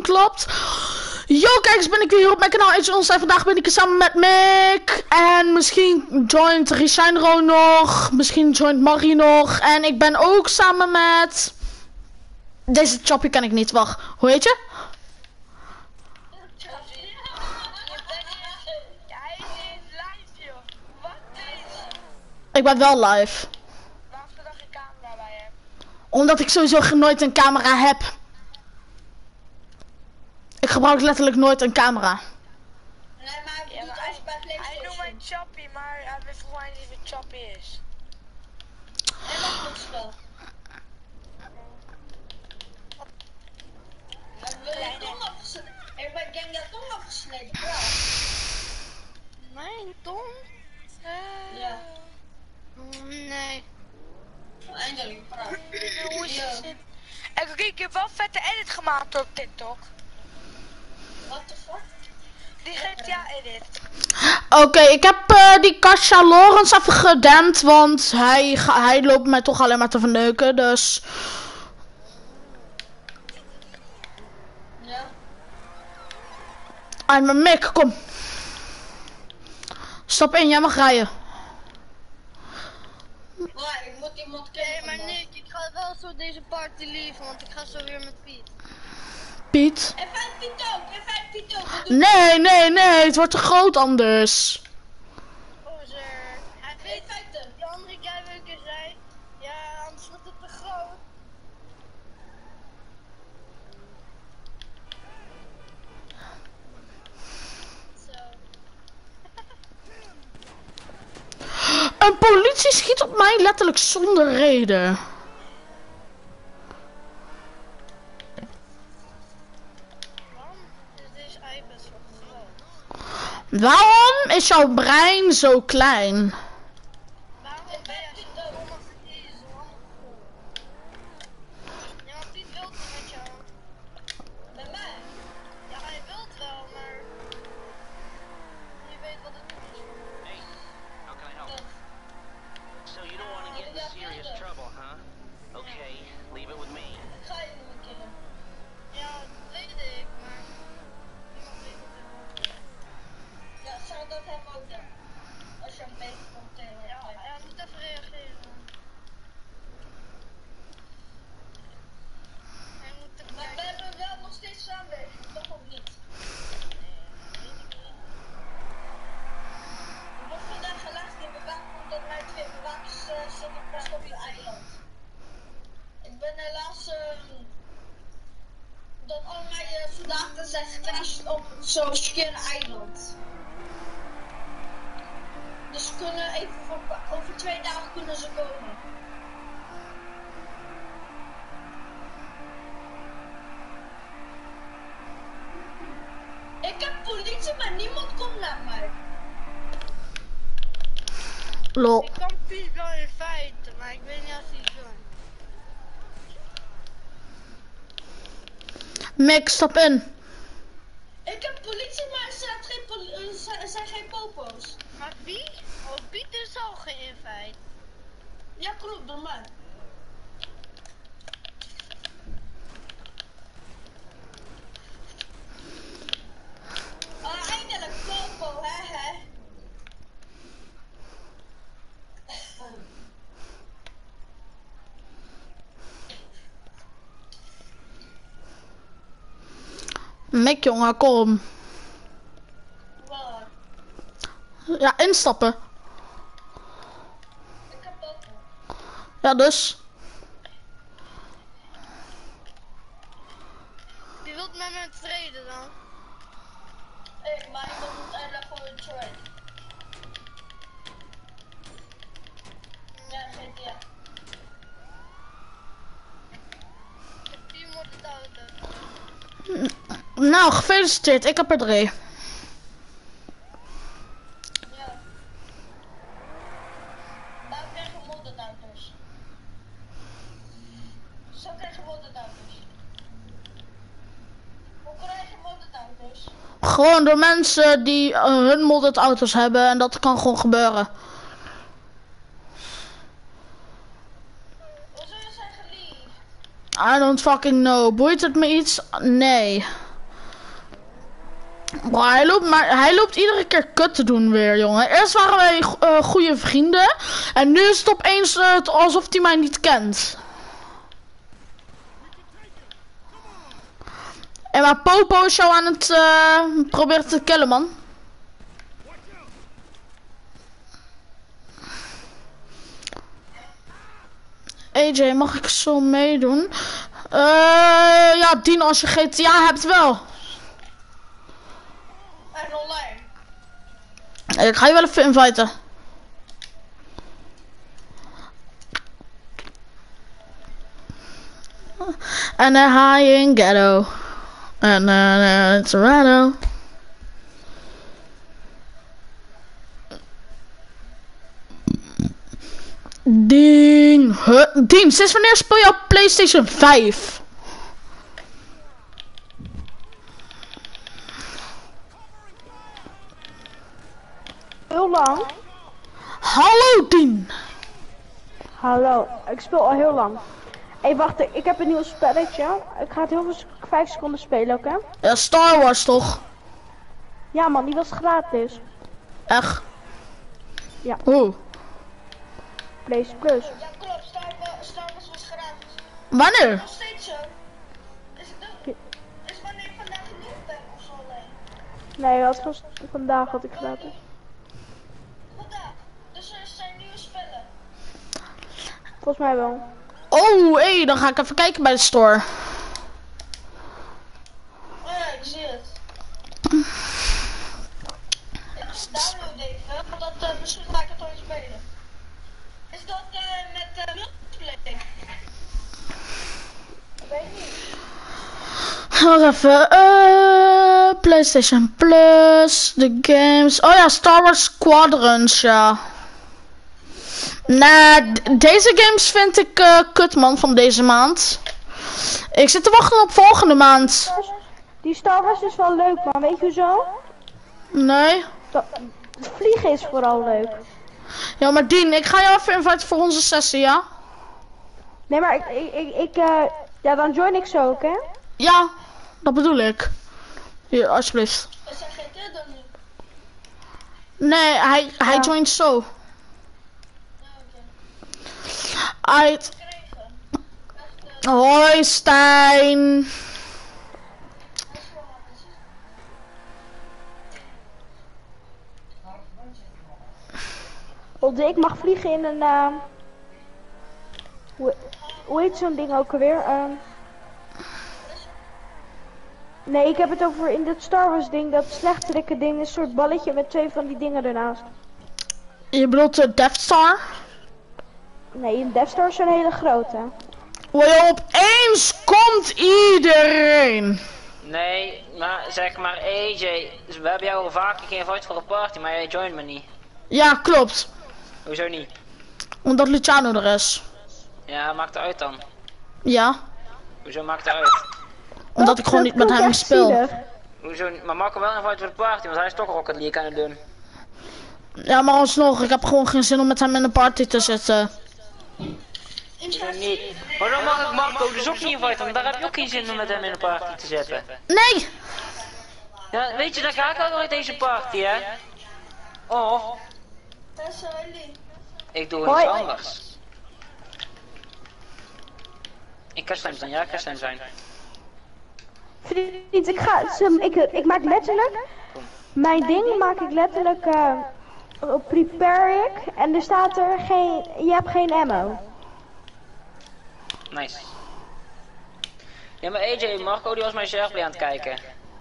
klopt. Yo, kijkers, ben ik weer hier op mijn kanaal Age en vandaag ben ik er samen met Mick. En misschien joint Rishijn er ook nog. Misschien joint Marie nog. En ik ben ook samen met... Deze choppie kan ik niet, wacht. Hoe heet je? Ik ben wel live. Waarom dat je camera bij hebt? Omdat ik sowieso nooit een camera heb. Ik gebruik letterlijk nooit een camera. Nee, maar ik bedoel als je bij PlayStation. Hij noemt mij Choppy, maar hij weet volgens mij niet wat Choppy is. En wat moet spel? Wil je tong afgesneden? Ik ben gang jouw tong afgesneden, bro. Mijn tong? Ja. Nee. Eindelijk, bro. Hoe is het? En kijk, ik heb wel vette edit gemaakt op TikTok. What the fuck? Die GTA edit. Oké, ik heb die Kasia Lawrence even gedempt, want hij loopt mij toch alleen maar te verneuken, dus... Ja. Ai, maar Mick, kom. Stap in, jij mag rijden. Maar ik moet iemand Nee, kennen. maar Nick, ik ga wel zo deze party lieven, want ik ga zo weer met Piet. Piet? En 15 ook, en 15 ook. Nee, het wordt te groot anders. Gozer, hij weet feiten. die andere guy wil ik er zijn. Ja, anders wordt het te groot. Zo. Een politie schiet op mij letterlijk zonder reden. Waarom is deze iPad zo groot? Waarom is jouw brein zo klein? Waarom ben jij zo dom als het is? Ja, want Piet wil niet met jou. Bij mij? Ja, hij wilt wel, maar... Je weet wat het is. Hey, how can I help? So you don't want to get in serious trouble, huh? Okay, leave it with me. Ik ga je niet killen. Ja, dat weet ik, maar... Niemand weet wat het is. Ja, zou dat hem ook doen? Als je hem beter komt tegen. Ja, hij moet even reageren. Hij moet even Maar we kijken. hebben wel nog steeds samenwerking, toch of niet? Er wordt vandaag gelaagd in bewaking omdat wij 2 bewakers zitten vast op het eiland. Ik ben helaas dat al mijn soldaten zijn gecrashed op zo'n verkeerde eiland. Dus ze kunnen even over 2 dagen kunnen ze komen. Ik heb politie, maar niemand komt naar mij. Lol. Ik kan Piet wel in feite, maar ik weet niet als hij zo. Mick, stap in. Ik heb politie, maar er zijn geen popo's. Maar wie? Oh, Piet is al geen feit. Ja, klopt, door mij. Eindelijk popo, hè. Mick, jongen, kom. Waar? Ja, instappen. Ik heb popo. Ja, dus. Wie wilt met me treden dan? Hé, maar iemand moet eigenlijk voor een trade. Ja, GTA. Ik heb 4 moorden auto. Nou, gefeliciteerd. Ik heb er 3. Ja. Daar krijgen we modded auto's. Zo krijgen we modded auto's. Hoe krijg je modded auto's? Gewoon door mensen die hun modded auto's hebben en dat kan gewoon gebeuren. Hoezo zijn geliefd? I don't fucking know. Boeit het me iets? Nee. Maar hij loopt iedere keer kut te doen weer, jongen. Eerst waren wij goede vrienden. En nu is het opeens alsof hij mij niet kent. En maar Popo is jou aan het proberen te killen, man. AJ, mag ik zo meedoen? Ja, Dien, als je GTA hebt wel. En online. Ik ga je wel even inviten. En high in ghetto. En Toronto. Dien. Dien, sinds wanneer speel je op PlayStation 5? Heel lang. Hallo, Dien. Hallo, ik speel al heel lang. Hé, wacht, ik heb een nieuw spelletje. Ik ga het heel veel 5 seconden spelen, oké? Ja, Star Wars toch? Ja man, die was gratis. Echt? Ja. Oeh. PlayStation Plus. Ja, klopt. Star Wars was gratis. Wanneer? Nog steeds zo. Is wanneer vandaag genoeg ben of zo alleen? Nee, vandaag had ik gratis. Vandaag. Dus er zijn nieuwe spellen. Volgens mij wel. Oh, hé, dan ga ik even kijken bij de store. Oh ja, ik zie het. Ik download even, want misschien ga ik het ooit spelen. Is dat met multiplayer? Ik weet niet. Wacht even. PlayStation Plus, de games. Oh ja, Star Wars Squadrons, ja. Nou, deze games vind ik kut, man, van deze maand. Ik zit te wachten op volgende maand. Die Star Wars is wel leuk, maar weet je hoezo? Nee. Het vliegen is vooral leuk. Ja, maar Dien, ik ga jou even inviten voor onze sessie, ja? Nee, maar ja, dan join ik zo ook, hè? Ja, dat bedoel ik. Hier, alsjeblieft. Is er geen tijd dan nu? Nee, hij joint zo. Uit. Hoi, Stijn. Ik mag vliegen in een, hoe heet zo'n ding ook alweer? Nee, ik heb het over in dat Star Wars ding, dat slechterikke ding, een soort balletje met 2 van die dingen ernaast. Je bedoelt de Death Star? Nee, een Death Star is zo'n hele grote. Wow, opeens komt iedereen. Nee, maar zeg maar AJ, dus we hebben jou al vaker geïnviteerd voor een party, maar jij joint me niet. Ja, klopt. Hoezo niet? Omdat Luciano er is. Ja, maakt het uit dan. Ja, Hoezo maakt het uit? omdat ik gewoon niet met hem speel. Hoezo niet? Maar mag ik wel inviteerd voor de party, want hij is toch Rocket League aan het doen. Ja, maar alsnog, ik heb gewoon geen zin om met hem in een party te zitten. Hoezo niet? Maar dan mag ik Marco dus ook niet inviteeren, want daar heb je ook geen zin om met hem in een party te zitten. Nee! Ja, weet je, dan ga ik ook nooit deze party, hè? Oh, ik doe iets anders. Ik kan slim zijn, ja, ik kan slim zijn. Vriend, ik maak letterlijk, mijn ding maak ik letterlijk, prepare ik, en er staat er je hebt geen ammo. Nice. Ja, maar AJ, Marco die was mij zelf bij aan het kijken.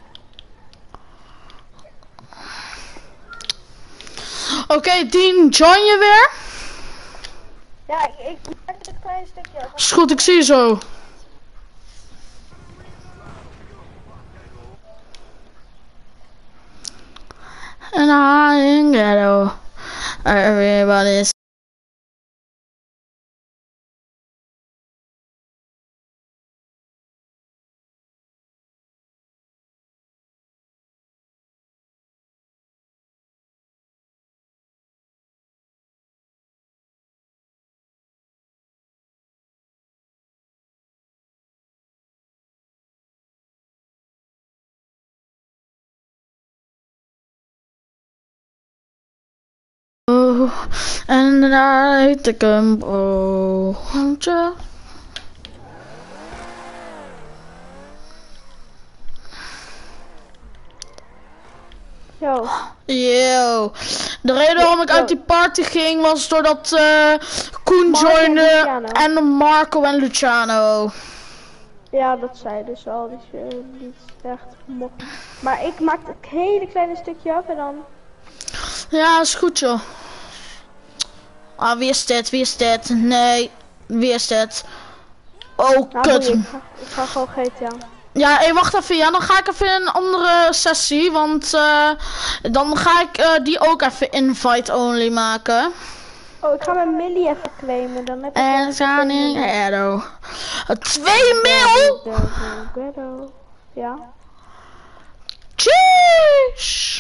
Oké, Dien, join je weer? Ja, ik maak het een klein stukje. Is goed, ik zie je zo. And I in ghetto. Everybody's bro. En daar heet ik hem bro. Ja. Yo. Yo. De reden waarom ik uit die party ging was doordat Koen Marco en joinde Luciano. en Marco en Luciano. Ja, dat zei dus al, dat je niet echt mocht. Maar ik maakte een hele kleine stukje af en dan... Ja, is goed joh. Ah, wie is dit? Wie is dit? Nee, wie is dit? Oh, Nou, kut. ik ga gewoon GTA. Ja, hey, wacht even. Ja, dan ga ik even in een andere sessie. Want dan ga ik die ook even invite only maken. Oh, ik ga mijn Millie even claimen, dan heb ik... En zijn in Edo. 2 mil? Ja. Jeez.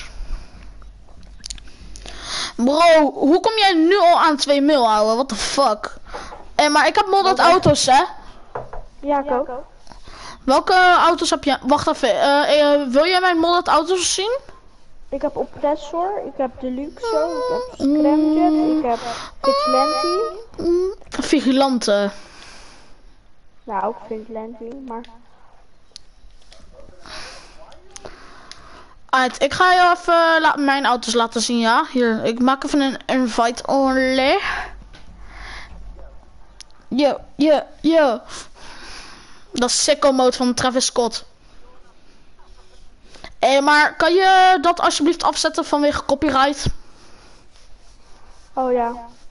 Bro, hoe kom jij nu al aan 2 mil, ouwe? What the fuck? Maar ik heb modded auto's, hè? Ja, ik ook. Welke auto's heb je? Wacht even. Wil jij mijn modded auto's zien? Ik heb Oppressor, ik heb Deluxo, ik heb Scramjet, ik heb Vigilante. Vigilante. Nou, ook Vigilante, maar... Alright, ik ga je even mijn auto's laten zien, ja? Hier, ik maak even een invite only. Yo. Dat is sicko mode van Travis Scott. Maar kan je dat alsjeblieft afzetten vanwege copyright? Oh ja.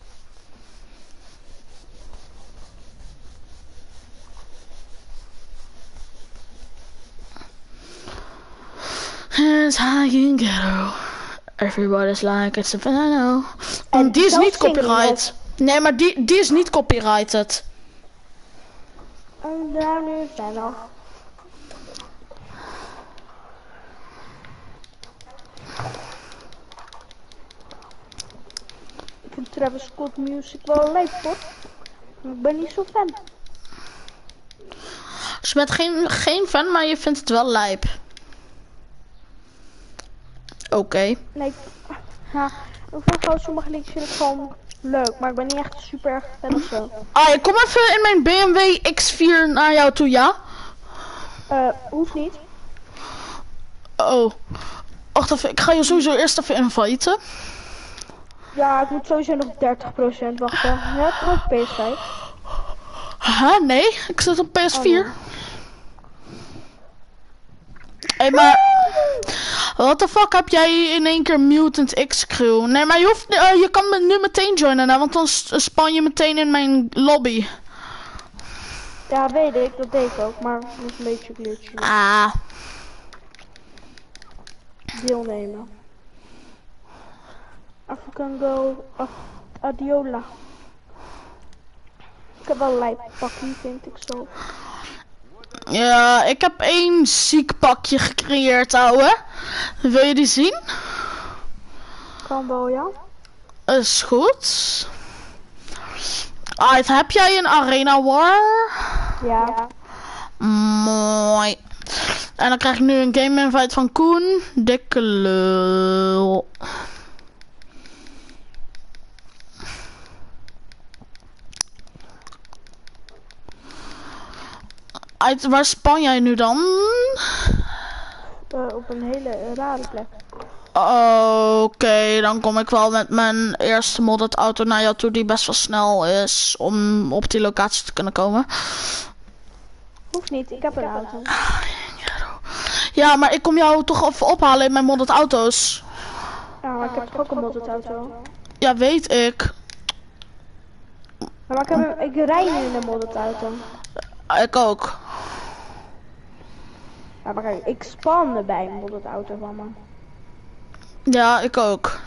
It's high in ghetto. Everybody's like it's a banana. En Die is zelf niet zingen copyright. Nee, maar die is niet copyrighted. En daar nu verder. Ik vind Travis Scott music wel leuk hoor. Maar ik ben niet zo fan. Dus je bent geen fan, maar je vindt het wel lijp. Oké. Nee, ja, ik vind gewoon sommige liedjes vind ik gewoon leuk, maar ik ben niet echt super erg fan of zo. Ik kom even in mijn BMW X4 naar jou toe, ja? Hoeft niet. Oh. Wacht even, ik ga je sowieso eerst even inviten. Ja, ik moet sowieso nog 30% wachten. Ja, toch PS5. Huh? Nee, ik zit op PS4. Oh, nee. Hey, maar... What the fuck heb jij in één keer Mutant X Crew? Nee, maar je kan me nu meteen joinen, hè, want dan span je meteen in mijn lobby. Ja, weet ik, dat deed ik ook, maar het is een beetje glitchy. Ah. Deelnemen. African Go Adiola. Ik heb wel een lijp pakje, vind ik zo. Ja, ik heb 1 ziek pakje gecreëerd, ouwe. Wil je die zien? Kan wel, ja. Is goed. Alright, heb jij een Arena War? Ja. Mooi. En dan krijg ik nu een game invite van Koen. Dikke lul. Waar span jij nu dan? Op een hele rare plek. Oké, dan kom ik wel met mijn eerste modded auto naar jou toe die best wel snel is om op die locatie te kunnen komen. Hoeft niet, ik heb een auto. Ja, maar ik kom jou toch even ophalen in mijn modded auto's. Ja, maar ik heb toch ook een modded auto. Ja, weet ik. Ja, maar ik rij nu in een modded auto. Ik ook. Ja, maar kijk, ik span erbij een modded auto van me. Ja, ik ook.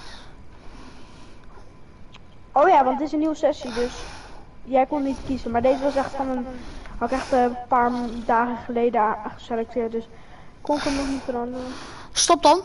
Oh ja, want het is een nieuwe sessie, dus jij kon niet kiezen. Maar deze was echt van een... Had ik echt een paar dagen geleden geselecteerd, dus kon ik hem nog niet veranderen. Stop dan.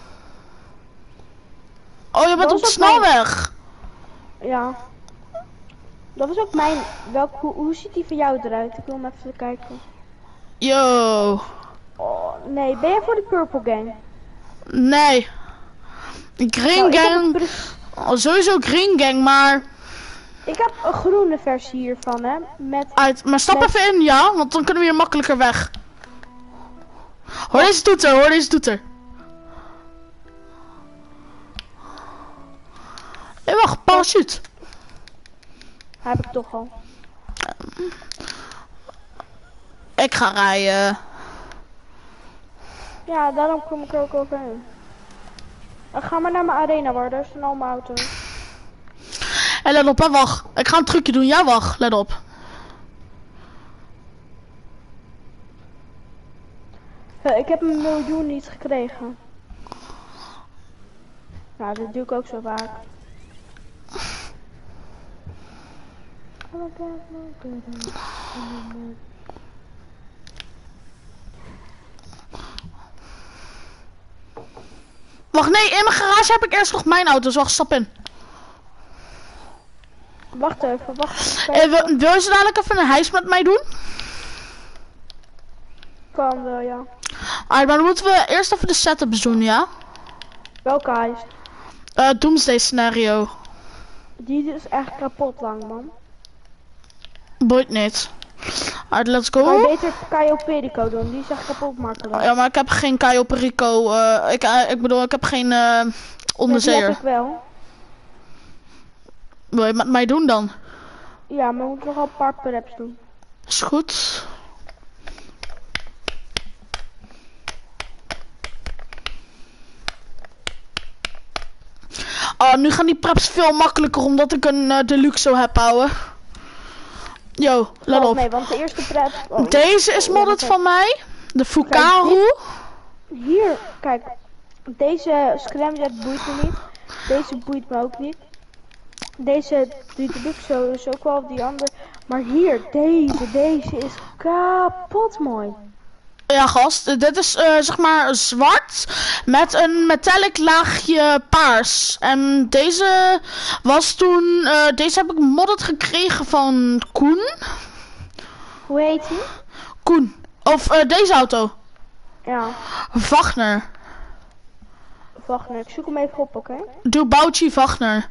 Oh, je bent Dat op de was ook mijn- snelweg. Ja. Dat was ook mijn... Hoe ziet die voor jou eruit? Ik wil hem even kijken. Yo. Oh, nee. Ben jij voor de Purple Gang? Nee. Green Nou, ik heb Gang. een Sowieso Green Gang, maar... Ik heb een groene versie hiervan, hè. Maar stap even in, ja? Want dan kunnen we hier makkelijker weg. Hoor deze toeter, hoor deze toeter. Hé, wacht, parachute. Heb ik toch al. Ik ga rijden. Ja, daarom kom ik er ook overheen. Ga maar naar mijn arena, waar daar staan al mijn auto's. Hé, let op, hè, wacht. Ik ga een trucje doen. Ja, wacht, let op. Ik heb 1 miljoen niet gekregen. Nou, dat doe ik ook zo vaak. Wacht, nee, in mijn garage heb ik eerst nog mijn auto's. Wacht, stap in. Wacht even, wacht. Wil je zo dadelijk even een heis met mij doen? Kan wel, ja. Maar dan moeten we eerst even de setups doen, ja? Welke heist? Doomsday scenario. Die is echt kapot lang, man. Boeit niet. Alright, let's Kan je go. beter Caio Perico doen, die is echt kapot makkelijk. Ja, maar ik heb geen Caio Perico. Ik bedoel, ik heb geen Die onderzeeër. heb ik wel. Wil je met mij doen dan? Ja, maar we moeten nog wel een paar preps doen. Is goed. Oh, nu gaan die preps veel makkelijker omdat ik een deluxe heb, houden. Yo, let op. Nee, want de eerste prep... Oh, Deze is modded van mij. De Fukaru. hier, kijk. Deze scramjet boeit me niet. Deze boeit me ook niet. Deze deluxe is ook wel die andere. Maar hier, deze is kapot mooi. Ja, gast. Dit is zeg maar zwart met een metallic laagje paars. En deze was toen... deze heb ik modded gekregen van Koen. Hoe heet die? Koen. Of deze auto. Ja, Wagner. Wagner. Ik zoek hem even op, oké? Doe Bouchy Wagner.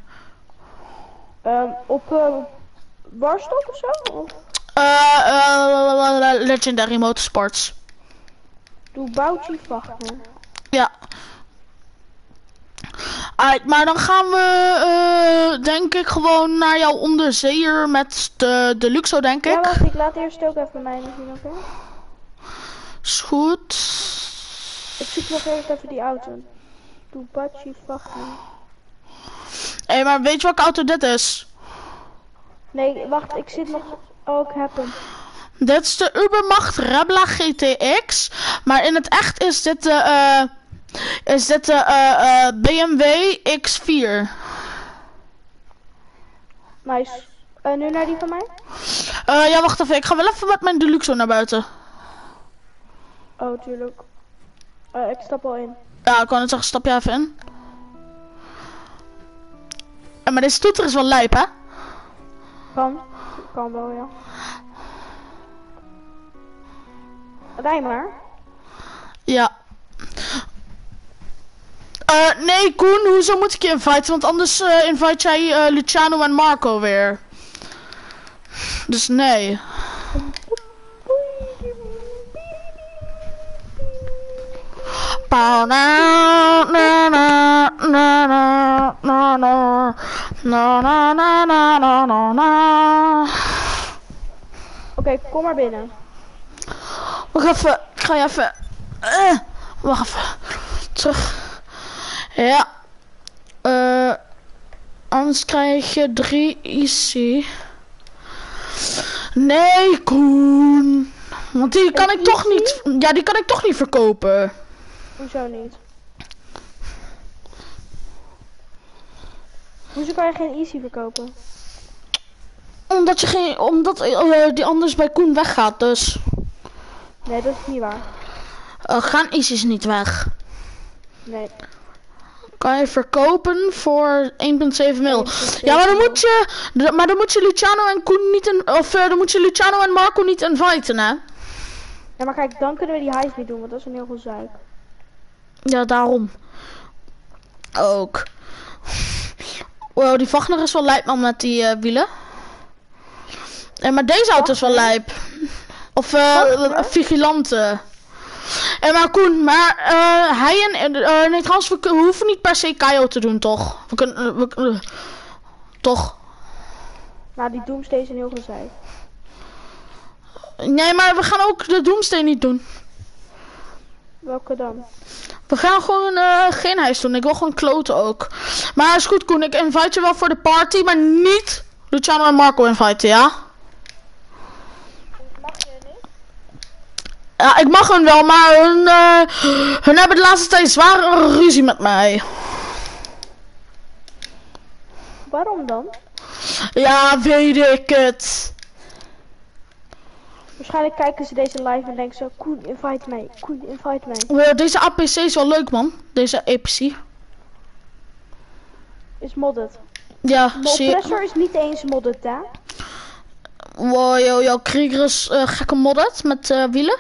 Op Barstock of zo? Of Legendary Motorsports. doe Boutje Wagner. Ja. Alright, maar dan gaan we denk ik gewoon naar jouw onderzeeër met de Luxo, denk Ja, ik. wacht, ik laat eerst ook even mij zien, oké? Is goed. Ik zoek nog even die auto. Doe Boutje Wagner. Hé, maar weet je welke auto dit is? Nee, wacht, ik zit nog... Oh, ik heb hem. Dit is de Ubermacht Rebla GTX. Maar in het echt is dit de BMW X4. Nice. Nu naar die van mij? Ja, wacht even. Ik ga wel even met mijn Deluxe naar buiten. Oh, tuurlijk. Ik stap al in. Ja, ik kan het zeggen, stap jij even in. Maar deze toeter is wel lijp, hè? Kan wel, ja. Rij maar. Ja. Nee, Koen, hoezo moet ik je inviten? Want anders invite jij Luciano en Marco weer. Dus nee. Oké, kom maar binnen. Wacht even, ik ga je even... wacht even. Terug. Ja. Anders krijg je 3 easy. Nee, Koen. Want die kan ik toch niet... Ja, die kan ik toch niet verkopen. Hoezo niet? Hoezo kan je geen easy verkopen? Omdat die anders bij Koen weggaat, dus. Nee, dat is niet waar. Gaan easy's niet weg. Nee. Kan je verkopen voor 1,7 mil. 1,7 Ja, maar dan moet je Luciano en Koen niet dan moet je Luciano en Marco niet inviten, hè? Ja, maar kijk, dan kunnen we die heist niet doen, want dat is een heel veel zuik. Ja, daarom. Ook. Wow, die Wagner is wel lijp man met die wielen. Maar deze auto is wel lijp. Of vigilante. Maar Koen, maar hij en nee trouwens, we hoeven niet per se Kaio te doen, toch? We kunnen, toch? Nou, die Doomsday is een heel gezeik. Nee, maar we gaan ook de Doomsday niet doen. Welke dan? We gaan gewoon geen huis doen. Ik wil gewoon kloten ook. Maar is goed Koen, ik invite je wel voor de party, maar niet Luciano en Marco inviten, ja? Mag je niet? Ja, ik mag hun wel, maar hun hebben de laatste tijd zware ruzie met mij. Waarom dan? Ja, weet ik het. Waarschijnlijk kijken ze deze live en denken ze, Koen, invite mij. Koen, invite mij. Wow, deze APC is wel leuk man. Deze APC. Is modded. Ja, De zie je. oppressor is niet eens modded, hè? Wow, jouw Krieger is gekke modded met wielen.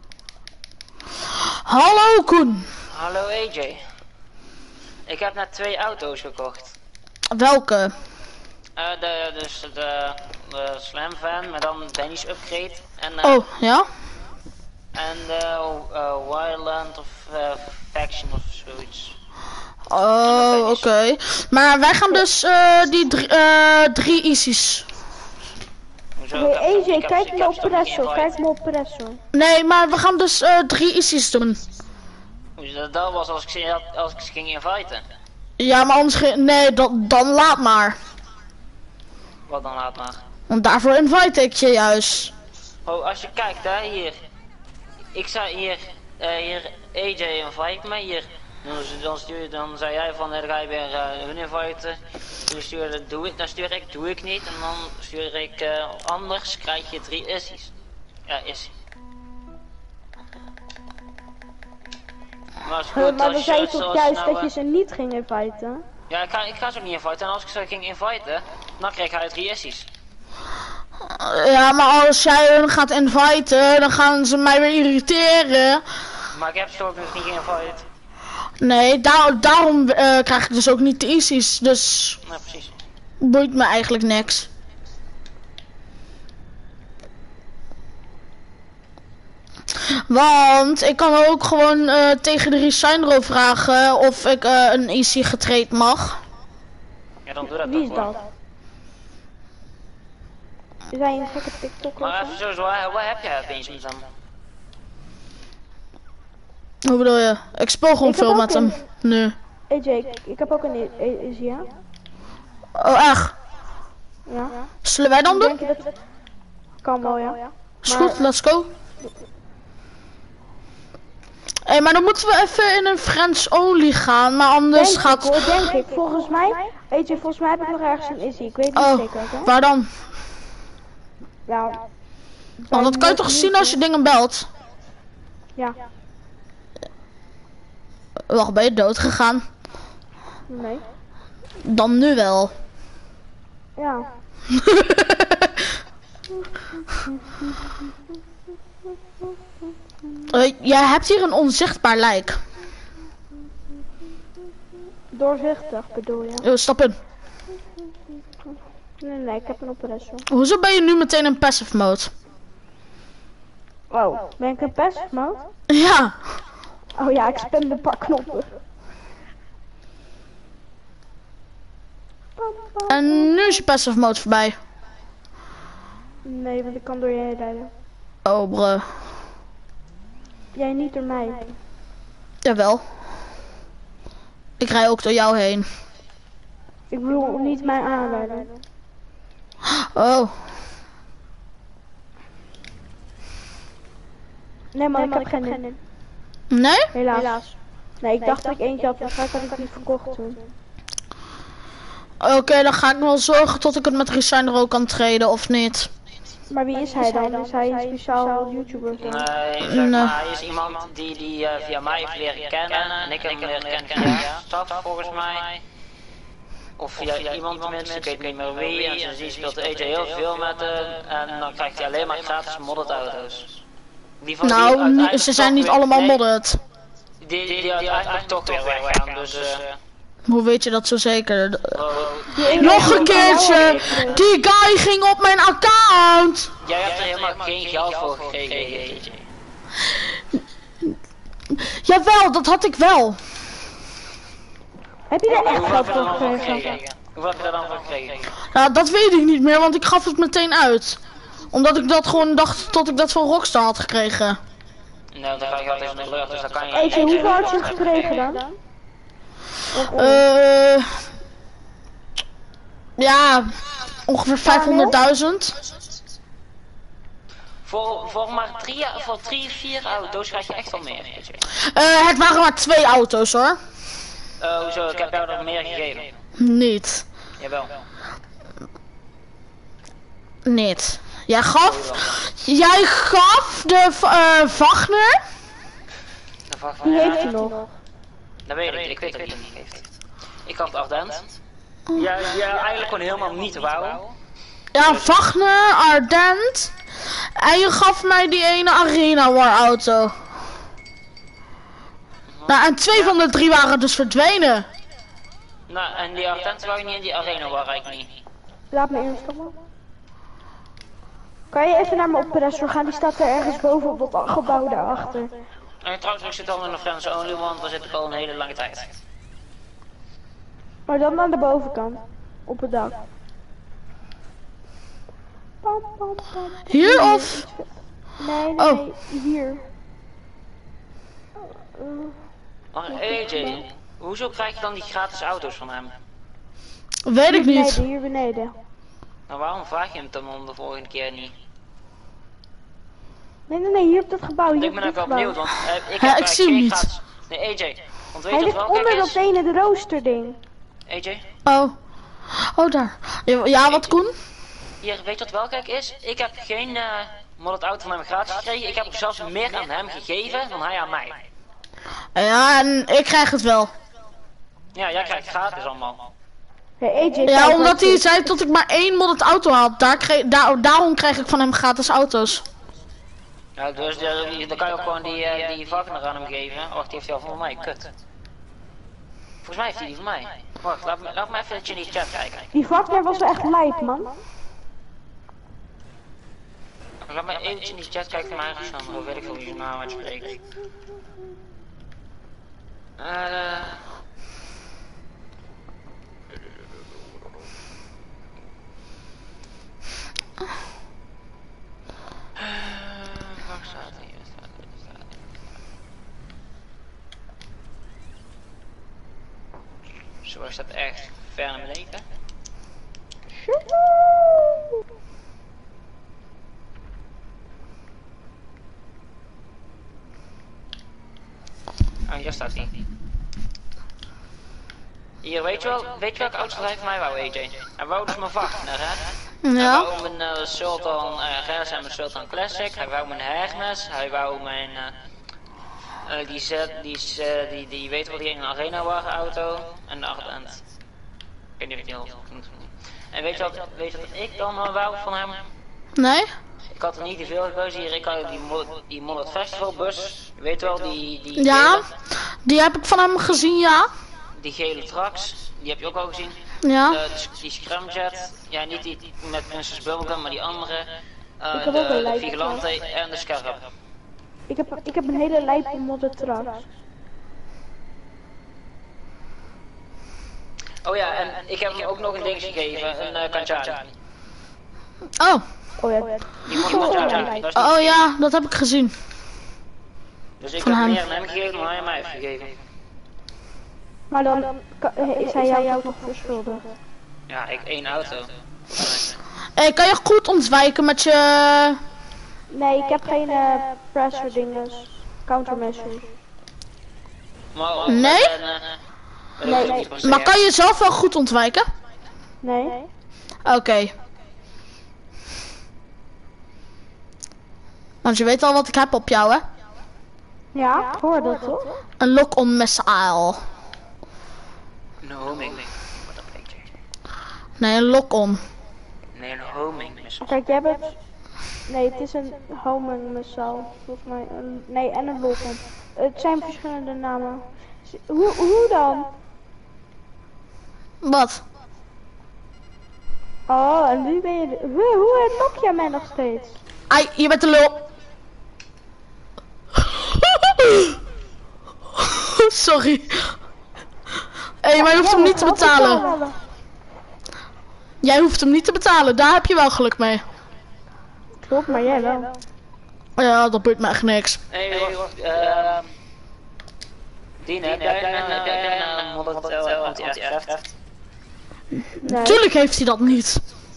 Hallo Koen. Hallo AJ. Ik heb net 2 auto's gekocht. Welke? Dus de Slam Van, maar dan Danny's upgrade. En, Oh, ja? En de Wildland of Faction of zoiets. Oh, oké. Maar wij gaan dus die 3 easy's. Hoezo? Hey AJ, Ik heb kijk ze mijn nog niet oppressor, kijk invite. mijn oppressor. Nee, maar we gaan dus 3 easy's doen. Hoezo dat was als ik ze ging inviten? Ja, maar anders nee, dan laat maar. Wat dan laat maar. Want daarvoor invite ik je juist. Oh, als je kijkt hè, hier. Ik zei hier, hier AJ invite me, hier. Dan zei jij van, dan ga je weer hun inviten. Dan stuur ik, doe ik niet. En dan stuur ik, anders krijg je 3 issies. Ja, issie. Maar, Maar dan zei je toch zoals juist nou, dat je ze niet ging inviten? Ja, ik ga ze ook niet inviten. En als ik ze ging inviten, dan kreeg hij 3 issies. Ja, maar als jij hun gaat inviten, dan gaan ze mij weer irriteren. Maar ik heb ze ook nog niet geïnvite. Nee, daarom krijg ik dus ook niet de easy's. Dus Nou, precies. boeit me eigenlijk niks. Want ik kan ook gewoon tegen de Resigndro vragen of ik een easy getraind mag. Ja, dan doe dat Wie toch is wel. dat? Is hij een gekke TikToker? Maar of even zo? zo, waar heb jij opeens met hem? Hoe bedoel je? Ik speel gewoon Ik heb veel ook met hem. Nu. AJ, ik heb ook een Izzy, ja? Oh, echt? Ja. Zullen wij dan doen? Denk je dat... Kan wel, ja. Is goed, let's go. Hé, maar dan moeten we even in een friends only gaan, maar anders Denk gaat... ik hoor, denk ik. Volgens mij, AJ, volgens mij heb ik nog ergens een Izzy. Ik weet niet Oh, zeker, hè? waar dan? Ja. Want dat kan je toch zien als je dingen belt? Ja. Wacht, ben je dood gegaan? Nee. Dan nu wel. Ja. Jij hebt hier een onzichtbaar lijk. Doorzichtig bedoel je? Stap in. Nee, ik heb een oppressor. Hoezo ben je nu meteen in passive mode? Wow. Ben ik een passive mode? Ja. Oh ja, ik spam een paar knoppen. En nu is je passive mode voorbij. Nee, want ik kan door je heen rijden. Oh, bro. Jij niet door mij. Jawel. Ik rij ook door jou heen. Ik bedoel niet mij aanrijden. Oh. Nee man, ik heb geen zin. Nee? Helaas. Nee, ik dacht dat ik eentje had, maar vaak had ik die verkocht toen. Oké, dan ga ik wel zorgen tot ik het met Resigner ook kan treden, of niet. Maar wie is hij dan? Is hij een speciaal YouTuber? Of zo? Nee, zeg Nee. maar, hij is iemand die via mij heeft leren kennen. En ik heb hem leren kennen via staf volgens mij. Of via iemand tenminste, ik weet niet meer wie. En sindsdien speelt AJ heel veel met hem. En dan krijgt hij alleen maar gratis modded auto's. Die van die Nou, uiteindelijk ze zijn toch niet weer- allemaal nee, modded. Die uiteindelijk toch weer weggaan, dus... Hoe weet je dat zo zeker? Die Nog ene een die keertje! van jou Die guy ging op mijn account! Jij hebt er helemaal geen geld voor gekregen, AJ. Jawel, dat had ik wel. Heb je daar echt Hoeveel geld heb je er voor dan voor gekregen? gekregen? Hoeveel heb je er dan voor gekregen? Nou, dat weet ik niet meer, want ik gaf het meteen uit. Omdat ik dat gewoon dacht tot ik dat van Rockstar had gekregen. Nou, dan ga je altijd in de lucht, dus dan kan je... AJ, hoeveel had je gekregen dan? Ja, ongeveer 500.000. Voor maar 3-4 auto's krijg je echt wel meer. Het waren maar 2 auto's hoor. Hoezo? Ik heb jou er meer gegeven. Niet. Jawel. Niet. Jij gaf de Wagner. Die heeft hij nog. Dat weet ik weet dat hij niet heeft. Ik had Ardent. Ja, eigenlijk gewoon helemaal niet wou. Ja, Wagner, Ardent. En je gaf mij die ene Arena War auto. Nou, en 2 van de 3 waren dus verdwenen. Nou, en die Ardent wou je niet in die Arena War eigenlijk niet. Laat me instappen. Kan je even naar mijn oppressor gaan? Die staat er ergens boven op dat gebouw daarachter. En trouwens, ik zit al in de Friends Only, want daar zit ik al een hele lange tijd. Maar dan aan de bovenkant. Op het dak. Pam, pam, pam. Hier of? Nee, hier. Maar AJ, hoezo krijg je dan die gratis auto's van hem? Weet ik niet. Hier beneden. Nou, waarom vraag je hem dan om de volgende keer niet? Nee, hier op dat gebouw. Hier Ik ben ook wel benieuwd, want ik Ja, heb ik zie hem niet. gratis... Nee, AJ, want weet Hij je ligt wat wel onder kijk dat is? ene, de roosterding. AJ, Oh, daar. Ja, wat Koen? hier, weet je wat wel kijk is? Ik heb geen modded auto van hem gratis gekregen. Ik heb ook zelfs meer aan hem gegeven dan hij aan mij. Ja, en ik krijg het wel. Ja, jij krijgt gratis allemaal. Hey, AJ, Ja, kijk, omdat wat hij is- zei dat ik maar 1 modded auto had. Daarom krijg ik van hem gratis auto's. Ja, dus dan kan je ook gewoon die Wagner aan hem geven. Wacht, die heeft hij al van mij, kut. Volgens mij heeft hij die van mij. Wacht, laat me even in die chat kijken. Die Wagner was wel echt lijp, man. Laat me even in die chat kijken van mij, dan hoe weet ik veel wie zijn naam uitspreekt. Waar staat hij? Zo, hij staat echt ver naar beneden. Oh, hier staat hij. Hier, weet je welke auto hij van mij wou, AJ? Hij wou dus mijn Wagner, hè? Hij Ja. wou mijn Sultan RS en mijn Sultan Classic, hij wou mijn Hermes, hij wou mijn die weet wel, die in een Arena War auto en de Ardent. Ik weet niet of ik die heel goed moet doen. En weet je wat ik dan wou van hem? Nee? Ik had er niet te veel gekozen hier, ik had die Modded Festival bus, je weet wel, die Ja, gele, die heb ik van hem gezien, ja. die gele trucks, die heb je ook al gezien. Ja. Die Scramjet, ja niet die met Princess Bubblegum, maar die andere. heb ook een De lijpe Vigilante en de Scarab. Ik heb een hele lijpe modder truck. Oh ja, en ik heb hem ook nog een ding gegeven, een Kanchari. Oh. Oh ja. Die moet Kanchari, dat is niet Oh ja, dat heb ik gezien. Dus ik van heb hem. meer aan hem gegeven dan hij aan mij heeft gegeven. Maar dan is hij jou ook nog verschuldigd. Ja, ik 1 auto. Hey, kan je goed ontwijken met je... Nee, ik heb geen pressure dinges. Countermeasures. Maar, Nee? Nee. Maar kan je zelf wel goed ontwijken? Nee. Oké. Want je weet al wat ik heb op jou, hè? Ja, ik hoor dat toch? Een lock-on missile. Een homing. Wat een beetje. Nee, een lock-on. Nee, een homing missile. Kijk, jij bent... Nee, het is een homing missile. Volgens mij. Nee, en een lockon. Het zijn verschillende namen. Hoe dan? Wat? Oh, en nu ben je... Hoe nok jij mij nog steeds? Ai, je bent de lul. Sorry. Hé, maar je hoeft hem niet te betalen. Jij hoeft hem niet te betalen, daar heb je wel geluk mee. Klopt, maar jij wel. Ja, dat boeit me echt niks. Hey, wacht, Dien, heb jij een modder anti-aircraft? Nee, Tuurlijk heeft hij dat niet.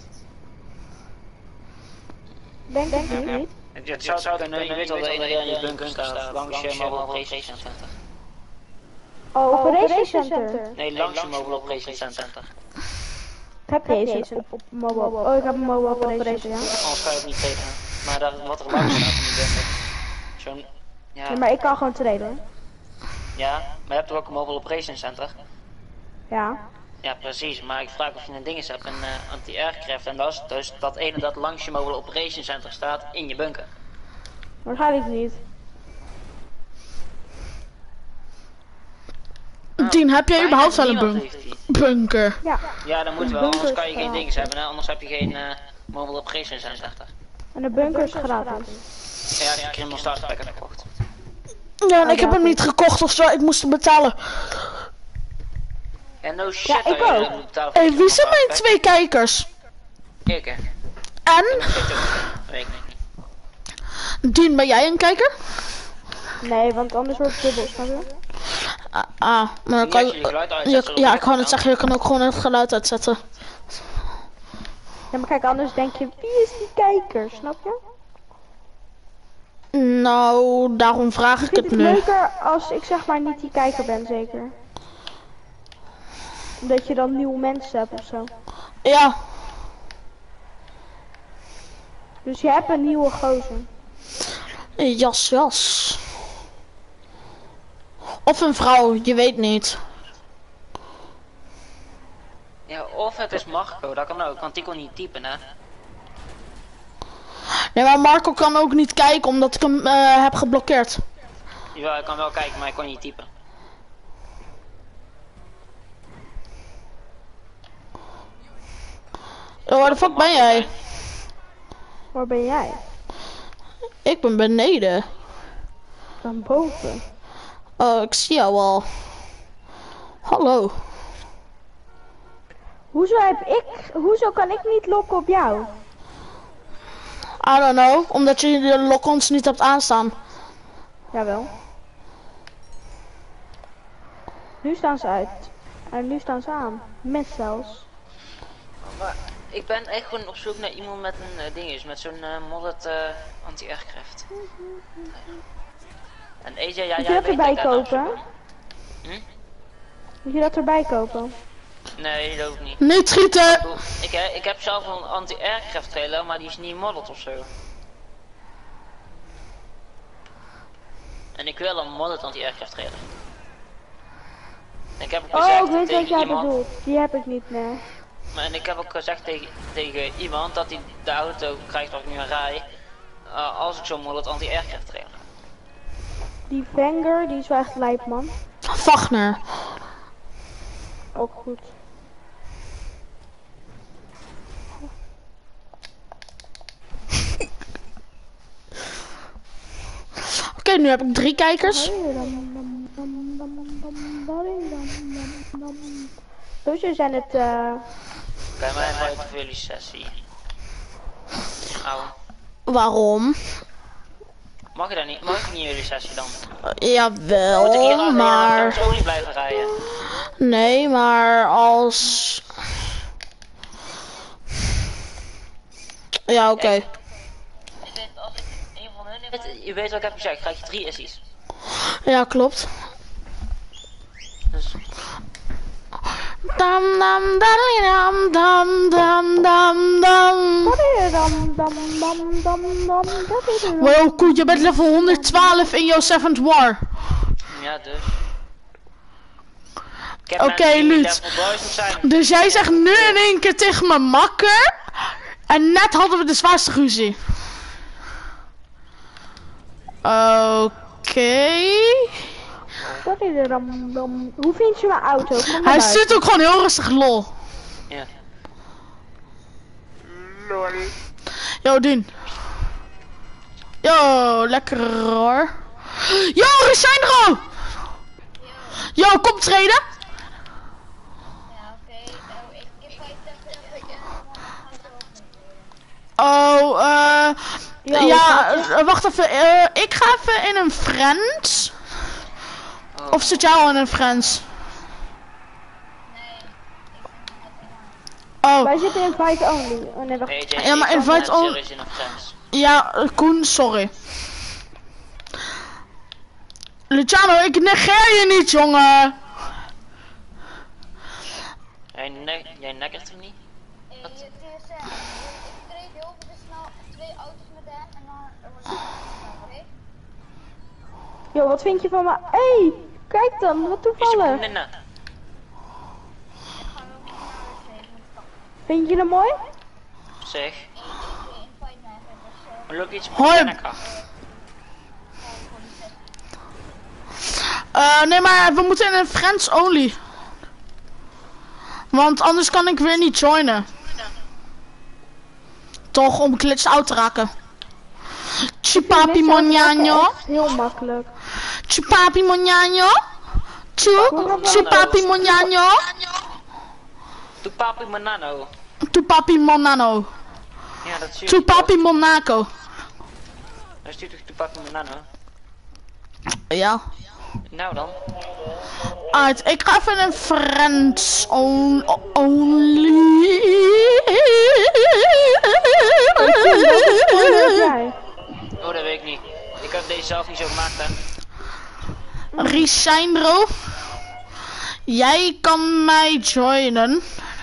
denk ik niet. Het zou kunnen, je weet wel dat iedereen in je bunker staat, langs je mobile operation center. Oh, Operation Center. Nee, langs je mobile operation center. Heb je eens op mobile? Oh, ik heb een mobile operation, ja. Anders ga je het niet tekenen. Maar daar, wat er langs staat in die bunker. Zo'n, Ja, maar ik kan gewoon traden. ja, maar je hebt toch ook een mobile operation center? Ja. Ja, precies, maar ik vraag of je een ding hebt, een anti-aircraft, en dat is dus dat ene dat langs je mobile operation center staat in je bunker. Waarschijnlijk niet. Dien, heb jij überhaupt wel een Niemand bunker? heeft die. Bunker. Ja. Ja, dat moet wel, bunker anders is kan je geen gratis. dingen hebben, hè? Anders heb je geen mobile operation center. En de bunker is gratis. Ja, die criminal starter pack heb ik gekocht. Ja, en ik heb hem niet gekocht of zo, ik moest hem betalen. En no shit, Ja, ik dat je ook. moet betalen voor Hé, die wie zijn criminal mijn starter 2 kijkers? pack. Ik, hè. En? Dat weet ik niet. Dien, ben jij een kijker? Nee, want anders wordt het dubbel, snap je? Maar dan Niet kan als je je geluid uitzet, ja, ik wou net zeggen, je kan ook gewoon het geluid uitzetten. Ja, maar kijk, anders denk je, wie is die kijker, snap je? Nou, daarom vraag ik Ik vind het het nu. leuker als ik zeg maar niet die kijker ben, zeker. Omdat je dan nieuwe mensen hebt of zo. Ja, Dus je hebt een nieuwe gozer. jas. Of een vrouw, je weet niet. Ja, of het is Marco, dat kan ook, want die kon niet typen, hè. Nee, maar Marco kan ook niet kijken omdat ik hem heb geblokkeerd. Jawel, ik kan wel kijken, maar ik kon niet typen. Oh, waar de fuck ben jij? Waar ben jij? Ik ben beneden. Dan boven. Oh, ik zie jou al. Hallo. Hoezo kan ik niet lokken op jou? I don't know, omdat je de lock-ons niet hebt aanstaan. Jawel. Nu staan ze uit. En nu staan ze aan. Met zelfs. Maar ik ben echt gewoon op zoek naar iemand met een ding, met zo'n modded anti-aircraft. En AJ, jij Moet je dat weet erbij ik daar nou kopen? zoeken? Hm? Moet je dat erbij kopen? Nee, dat hoeft niet. Niet schieten! Ik heb zelf een anti-aircraft trailer, maar die is niet modded of zo. En ik wil een modded anti-aircraft trailer. En ik heb ook gezegd Oh, ik weet wat tegen jij iemand, bedoelt. Die heb ik niet, nee. en ik heb ook gezegd tegen iemand dat hij de auto krijgt waar ik nu aan rij, als ik zo'n modded anti-aircraft trailer. Die Vanger, die is wel echt lijp, man. Wagner. Ook goed. Oké, nu heb ik 3 kijkers. Dus je zijn het, Bij mij buiten voor jullie sessie. Auw. Waarom? Mag je dat niet? Mag ik niet in jullie sessie dan? Moet ik hier Jawel, alleen maar... maar olie blijven rijden? Nee, maar als... Ja, oké. Je weet wat ik heb gezegd, krijg je 3 essies. Ja, klopt. Dus Dam dam dam dam dam dam dam. Wow, cool, je bent level 112 in jouw 7th war. ja, dus. Oké, Luut. Dus jij zegt nu in één keer tegen mijn makker. En net hadden we de zwaarste ruzie. Oké. Sorry, Ramdam. Hoe vind je mijn auto? Kom maar Hij buiten. zit ook gewoon heel rustig, lol. Ja. Yo, Dien. Yo, lekker hoor. Yo, Ricindro! Yo, kom treden. Ja, oké. Ik heb 50 Oh, Yo, ja, wacht even. Ik ga even in een Friends. Of zit jij al in een Friends? Oh, Wij zitten in invite only. Oh nee, wacht. AJ, Ja, maar ik kan invite on- serieus in een friends. ja, Koen, sorry. Luciano, ik negeer je niet, jongen. Jij nekkert hem niet? Ik treed heel veel snel 2 auto's met hem en dan wordt het oké? Yo, wat vind je van me? Hey, kijk dan, wat Is je toevallig. vriendin? Vind je hem mooi? Zeg. Invite mij even, dus Loop iets Hoi. lekker. Nee, maar we moeten in een Friends only. Want anders kan ik weer niet joinen. Toch, om glitched out te raken. Chupapi monjano. Echt heel makkelijk. Chupapi monjano. Chupapi monjano. Doe papi manano. Chupapi monano. Ja, dat zie je. Chupapi Monaco. Dat is natuurlijk papi manano. Ja. Nou dan. Uit, ik ga even een Friends only. Jij. Oh, dat weet ik niet. Ik heb deze zelf niet zo gemaakt, hè. Ricindro, jij kan mij joinen.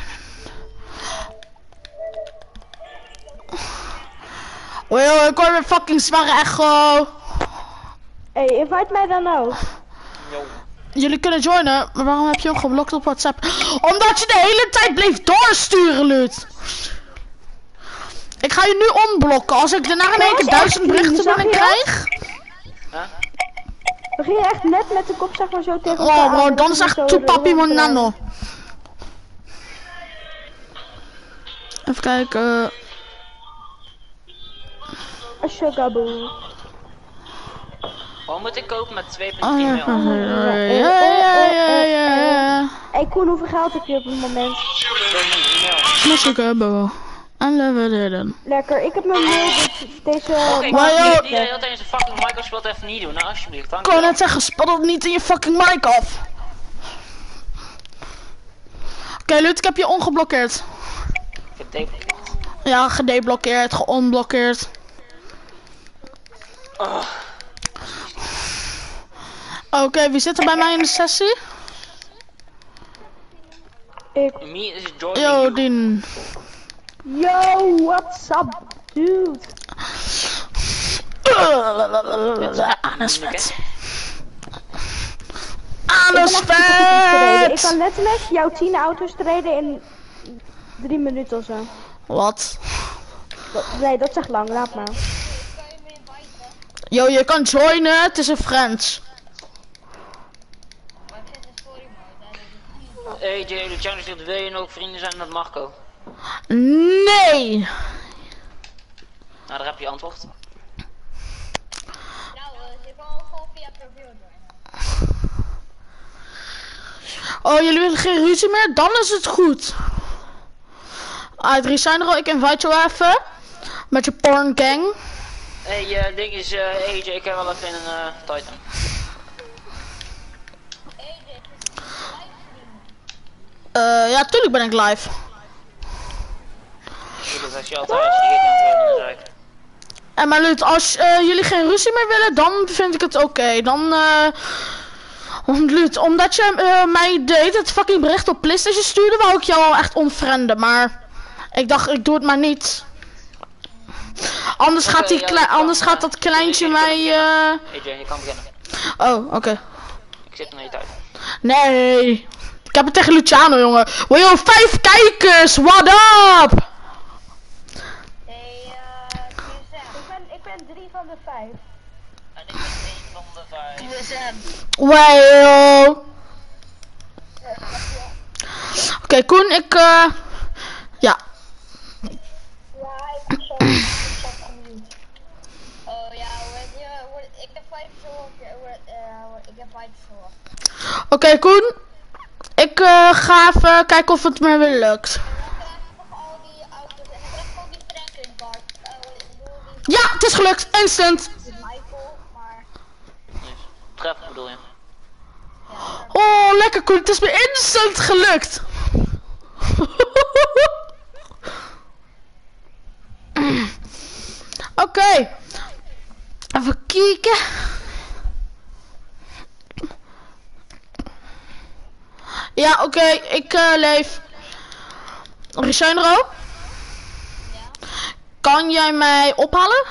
Well, ik hoor weer fucking zware echo. Hey, invite mij dan ook. Yo. Jullie kunnen joinen, maar waarom heb je hem geblokt op WhatsApp? Omdat je de hele tijd bleef doorsturen, Lut. Ik ga je nu onblokken. Als ik daarna in één keer 1000 berichten Zag binnen je krijg. Huh? We gingen echt net met de kop zeg maar zo tegen elkaar. Oh bro, aan, dan en is toen echt zo Tupapi ronddraaien. Monano. Even kijken. Ashagaboe. Wat moet ik kopen met 2.10 Oh, ja, mil? ja. Hey Koen, hoeveel geld heb je op het moment? 2.10 mil. Mashikabo. En level Lekker, ik heb mijn mail deze... Oké, Maar kan joh. je die heel tijdens een fucking Microsoft even niet doen, nou alsjeblieft. Dank Ik wou je net zeggen, spat het niet in je fucking mic af. Oké, Lut, ik heb je ongeblokkeerd. wel. Ja, gedeblokkeerd, geonblokkeerd. Oké, wie zit er bij mij in de sessie? Ik... Me is joining Yo, you. Dien. Yo, what's up, dude? Anusvet. Ik Anusvet! kan letterlijk jouw 10 auto's treden in 3 minuten of zo. Wat? Nee, dat is echt lang, laat maar. Kan je me inviten? Yo, je kan joinen, het is een friends. Maar ik zit in story mode, hè, dat is niet. Hey Jay, Luciano zegt, wil je nog vrienden zijn met Marco? Nee! Nou, daar heb je antwoord. Nou, je kan gewoon via profiel joinen. Oh, jullie willen geen ruzie meer? Dan is het goed. Uit Ricindro, ik invite jou even. Met je porn gang. Hey, ding is, AJ, ik heb wel even in een Titan. Hey, dit is livestream. Ja, tuurlijk ben ik live. Dus als je altijd vergeet aan het werken. En maar Lut, als jullie geen ruzie meer willen, dan vind ik het oké. Dan, want Lut, omdat je mij deed het fucking bericht op PlayStation stuurde, wou ik jou al echt onfrienden. Maar ik dacht, ik doe het maar niet. Anders gaat die anders gaat dat kleintje mij. AJ, je kan beginnen. Oh, oké. Ik zit er naar je tijd. Nee. Ik heb het tegen Luciano, jongen. Wow, 5 kijkers, what up? Hey, Ik ben 3 van de 5. En ik ben 1. van de 5. Well. Oké, Koen, ik ja. Ja, ik zat gemute. Oh ja, ik heb 5 zo. Ik heb 5 zo. Oké, Koen. Ik ga even kijken of het me weer lukt. Ik krijg nog al die auto's en ik krijg ook die Franklin bar. Ja, het is gelukt. Instant. Michael, maar Treffer bedoel je? Oh, lekker Koen. Het is me instant gelukt. Oké. Even kijken. Ja, oké. Ik leef. Riceinro? Kan jij mij ophalen?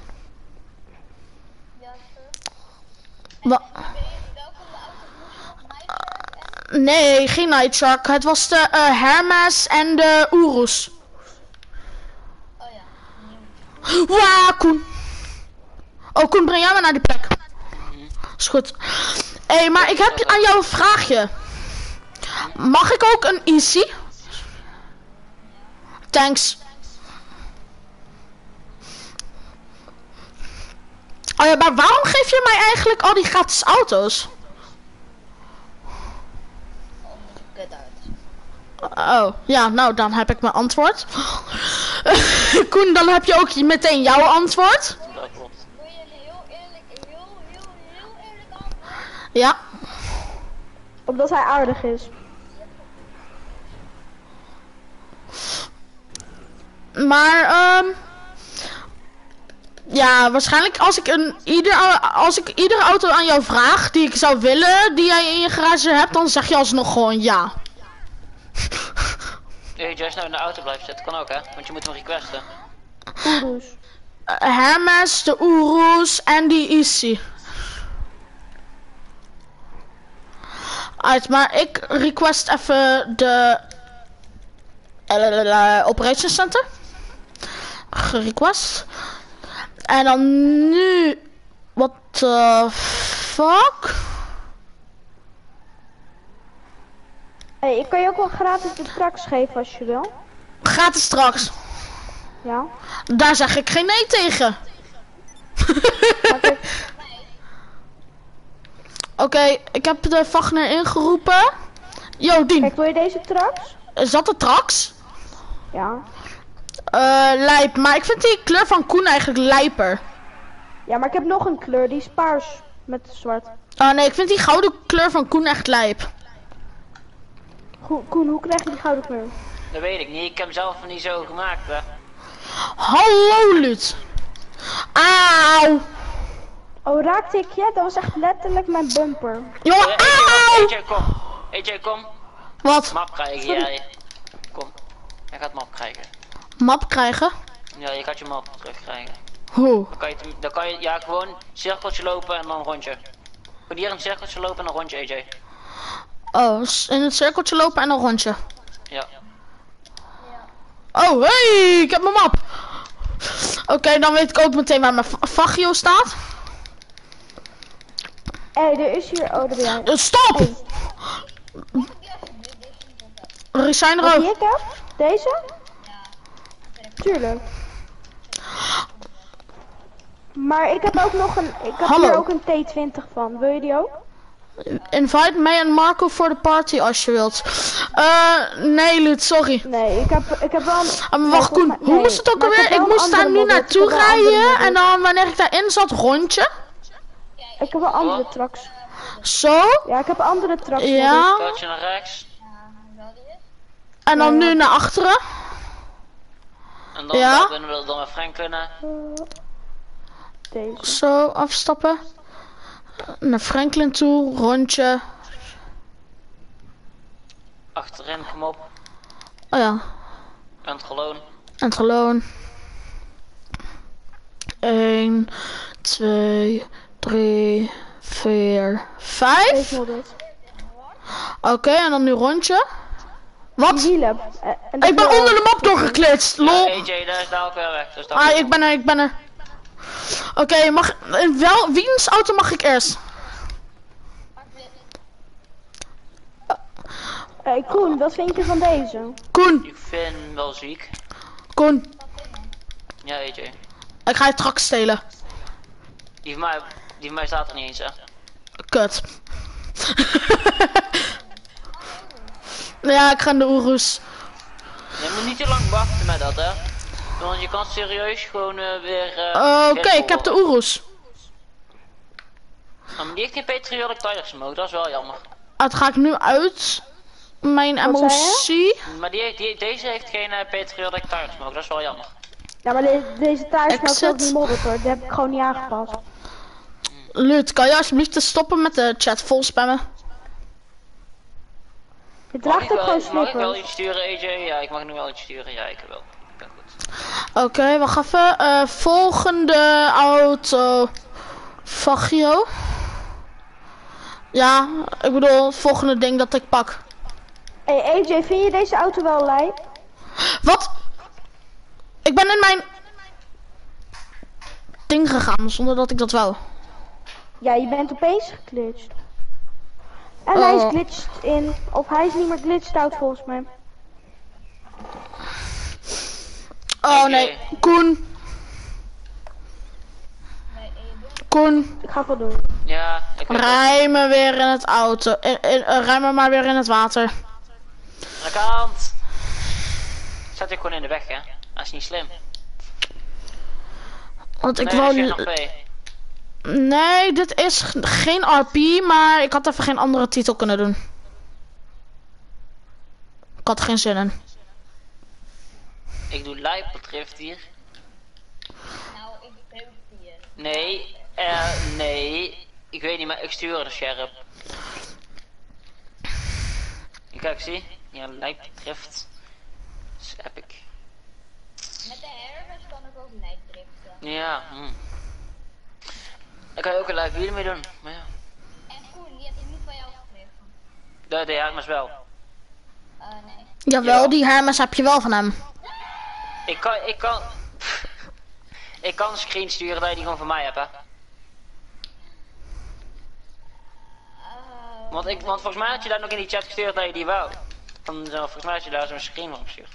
ja, Wa- welke auto moest nog mij? Nee, geen Night Shark. Het was de Hermes en de Urus. Oh ja. Wauw, Koen. Oh, Koen, breng jij me naar die plek. Is goed. Hé, maar ik heb aan jou een vraagje. Mag ik ook een easy? Thanks. Oh ja, maar waarom geef je mij eigenlijk al die gratis auto's? Kut uit. Oh, ja, nou dan heb ik mijn antwoord. Koen, dan heb je ook meteen jouw antwoord. Dat klopt. Wil je een heel eerlijk antwoord? Ja. Omdat hij aardig is. Maar, ja, waarschijnlijk als ik iedere auto aan jou vraag die ik zou willen, die jij in je garage hebt, dan zeg je alsnog gewoon ja. Juist nou in de auto blijven zitten, kan ook hè? Want je moet hem requesten. Urus. Hermes, de Urus en die Easy. Uit, maar ik request even de Operation Center. Gerequest. En dan nu. What the fuck? Hey, ik kan je ook wel gratis de trucks geven als je wil. Gratis straks. Ja. Daar zeg ik geen nee tegen. Oké, ik heb de Wagner ingeroepen. Yo, Dien. Kijk, wil je deze trucks? Is dat de Trax? Ja. Lijp. Maar ik vind die kleur van Koen eigenlijk lijper. Ja, maar ik heb nog een kleur, die is paars met zwart. Oh nee, ik vind die gouden kleur van Koen echt lijp. Koen, hoe krijg je die gouden kleur? Dat weet ik niet, ik heb hem zelf niet zo gemaakt hè. Hallo, Lut. Auw. Oh, raakte ik je? Dat was echt letterlijk mijn bumper. Jongen, auw. AJ kom. AJ kom. Wat? Map krijgen jij. Kom. Jij gaat map krijgen. Map krijgen? Ja, je gaat je map terugkrijgen. Hoe? Dan kan je ja gewoon cirkeltje lopen en dan een rondje. Gewoon hier een cirkeltje lopen en een rondje AJ. Oh, in het cirkeltje lopen en een rondje. Ja. Oh, hey, ik heb mijn map. Oké, dan weet ik ook meteen waar mijn Vagio staat. Hé, er is hier... Oh, daar ben jij. Stop! Resign Wat die rood. ik heb? Deze? Tuurlijk. Maar ik heb ook nog een... Ik heb Hallo. hier ook een T20 van. Wil je die ook? Invite mij en Marco voor de party als je wilt. Nee, Lut, sorry. Nee, ik heb wel een... Maar wacht, Koen, hoe moest het ook alweer? Ik moest daar nu naartoe rijden en dan wanneer ik daarin zat, rondje. Ik heb wel andere trucks. Zo, Ja, ik heb andere trucks. ja. Stootje naar rechts. En dan nu naar achteren. En dan Ja. kunnen we dan met Franklin. Deze. Zo, afstappen. Naar Franklin toe, rondje. Achterin, kom op. Oh ja, En het geloon. en het geloon. 1, 2, 3, 4, 5. Deze moet het. Oké, en dan nu rondje. Wat? Wielen. Ik ben onder de map doorgeklitst, lol. AJ, daar is daar ook weer weg. Dus dat Ah, ik ben er. Oké, wiens auto mag ik eerst? Hey Koen, wat vind je van deze? Koen, Ik vind hem wel ziek. Koen, Ja, AJ. ik ga je trak stelen. Die van mij staat er niet eens, hè. Kut. Ja, ik ga in de Oeroes. Je moet niet te lang wachten met dat, hè. Want je kan serieus gewoon weer... Oké, ik heb de Oeroes. Maar die heeft geen Patriotic Tires mode, dat is wel jammer. Het ga ik nu uit mijn Wat zei MOC. Maar deze heeft geen Patriotic Tires mode, dat is wel jammer. Ja, maar deze taart is Exit. ook niet modderd hoor. Die heb ik gewoon niet aangepast. Lut, kan je alsjeblieft te stoppen met de chat vol spammen? Je draagt ook gewoon Mag ik wel snippers. iets sturen, AJ? Ja, ik mag nu wel iets sturen. Ja, ik wel. Ik ben goed. Oké, wacht even. Volgende auto. Vagio. Ja, ik bedoel, het volgende ding dat ik pak. Hey AJ, vind je deze auto wel lijp? Wat? Ik ben in mijn ding gegaan zonder dat ik dat wou. Ja, je bent opeens geglitcht. En hij is Oh. glitched in. Of hij is niet meer glitched out volgens mij. Oh nee, Koen. Koen, Ik ga wel doen. Ja, ik weet het. rij me weer in het auto. Rij me maar weer in het water. Aan de kant. Zet ik gewoon in de weg, hè. Dat is niet slim. Want ik Nee, dat is wou... nog twee. Nee, dit is geen RP, maar ik had even geen andere titel kunnen doen. Ik had er geen zin in. Ik doe lijpdrift hier. Nou, ik heb hier. Nee, nee. Ik weet niet, maar ik stuur de sheriff. Kijk, zie. Ja, lijpdrift. Dat is epic. Met de Hermes kan ik ook lijp driften. Ja, Daar kan je ook een live video mee doen. Maar ja. En Koen, die heb ik niet van jou gekregen. De Hermes wel. Nee. Jawel, Ja. die Hermes heb je wel van hem. Ik kan een screen sturen dat je die gewoon van mij hebt, hè. Want volgens mij had je daar nog in die chat gestuurd dat je die wou. Volgens mij had je daar zo'n screen van gestuurd.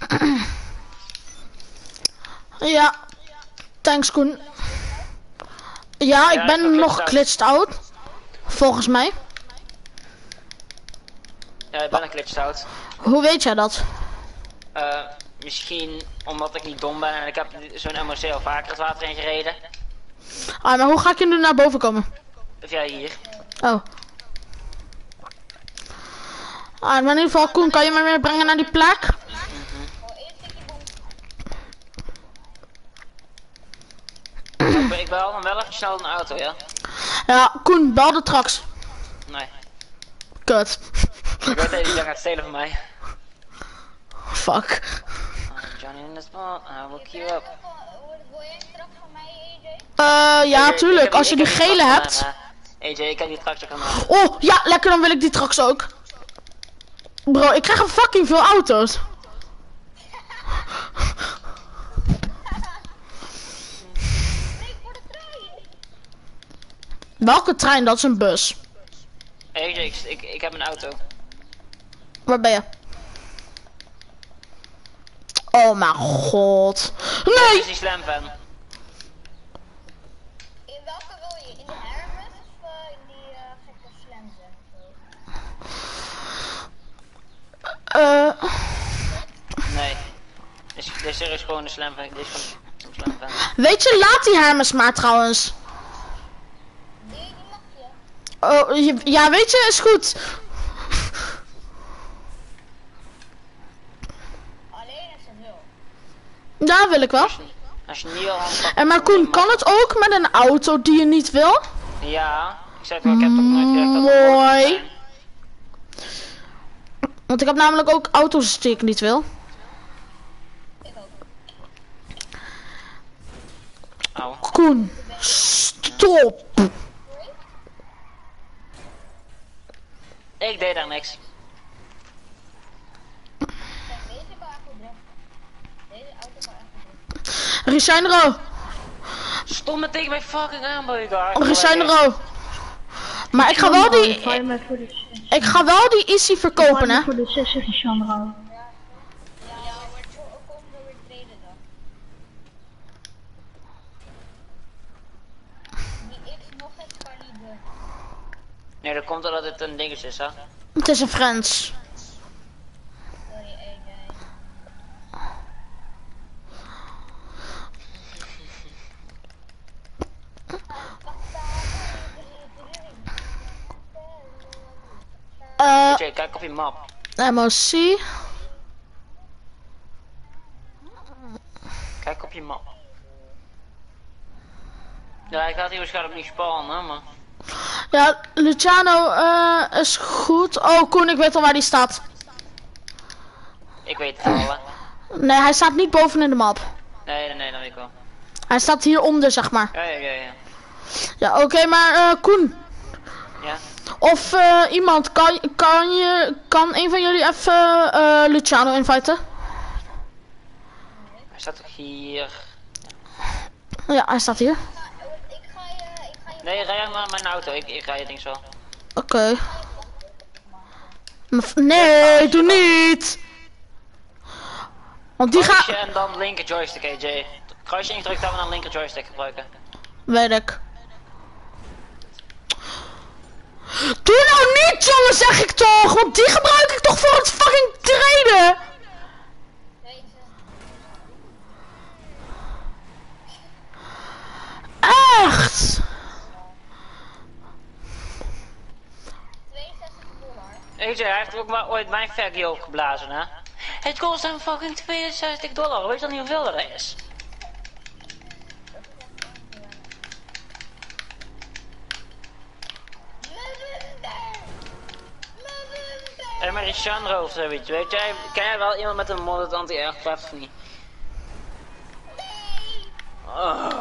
Ja. Thanks, Koen. Ja, ik ik ben ben nog glitched glitched out. Volgens mij. Ja, ik ben een glitch out. Hoe weet jij dat? Misschien omdat ik niet dom ben en ik heb zo'n MOC al vaker het water in gereden. Ah, maar hoe ga ik nu naar boven komen? Of jij hier. Oh. Ah, maar in ieder geval, Koen, kan je me weer brengen naar die plek? Ik bel dan wel even snel een auto, ja? Ja, Koen, bel de traks. Nee. Kut. Ik weet dat je gaat stelen van mij. Fuck. Johnny in the spot, I will queue up. Wil jij straks van mij, AJ? Ja, Ik tuurlijk. heb Als je die traks gele van, hebt. AJ, ik heb die straks ook aan mij. Oh, ja, lekker, dan wil ik die traks ook. Bro, ik krijg fucking veel auto's. Nee, voor de trein. Welke trein? Dat is een bus. AJ, ik heb een auto. Waar ben je? Oh mijn god. Ik Nee! is die slam fan. In welke wil je? In de Hermes of in die gekke Slenzen? Nee. Dit is gewoon een slam fan. Dit is gewoon een slam fan. Weet je, laat die Hermes maar trouwens. Die mag je. Oh, ja, weet je, is goed. Alleen als ze wil. Ja, wil ik wel. Als je niet al aanpakt. En maar Koen, kan het ook met een auto die je niet wil? Ja, ik zeg wel, ik heb toch nooit gezegd dat het Mooi. zijn. Want ik heb namelijk ook auto's die ik niet wil. Auw. Koen, stop. Ik deed daar niks. Kijk, deze kan echt goed driften. Deze auto kan echt goed driften. Ricendro, Stop me tegen mijn fucking aanboykaart. Ricciano. Maar ik ga wel die... Ik ga wel die Easy verkopen, hè. Voor de sessie van Chandra. Ja, maar kom er weer treden dan. Die X nog eens kan niet doen. Nee, dat komt omdat het een dingetje is, hè. Het is een Friends. Sorry, AJ. AJ, kijk op je map. MOC. Kijk op je map. Ja, ik had hier waarschijnlijk niet spawnen, maar... Ja, Luciano is goed. Oh, Koen, ik weet al waar die staat. Ik weet het al, hè. Nee, hij staat niet boven in de map. Nee, dat weet ik wel. Hij staat hieronder, zeg maar. Ja. Ja, oké, maar Koen. Ja? Of iemand, kan een van jullie even Luciano inviten? Hij staat toch hier? Ja, hij staat hier. Ik ga je... Nee, rij maar mijn auto. Ik rij het ding zo. Oké. Nee, doe niet! Want die Kruisje gaat... en dan linker joystick, AJ. Kruisje ingedrukt hebben en dan linker joystick gebruiken. Weet ik. Doe nou niet, jongen, zeg ik toch! Want die gebruik ik toch voor het fucking traden! Echt! AJ, hij heeft ook maar ooit mijn faggy opgeblazen, hè? Het kost hem fucking $62. Weet je dan niet hoeveel dat is? En maar is Chandra of zoiets, weet jij? Ken jij wel iemand met een modded anti-aircraft of niet? Oh.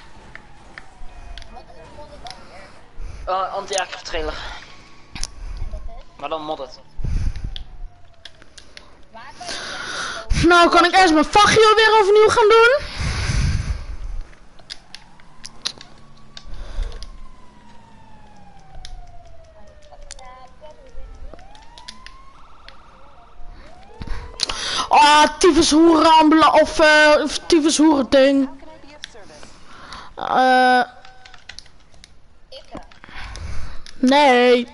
Anti-aircraft trailer. Maar dan modded. Nou, kan ik eerst mijn Fagio weer overnieuw gaan doen? Ah, tyfus hoerenambula of tyfus hoerending. Nee.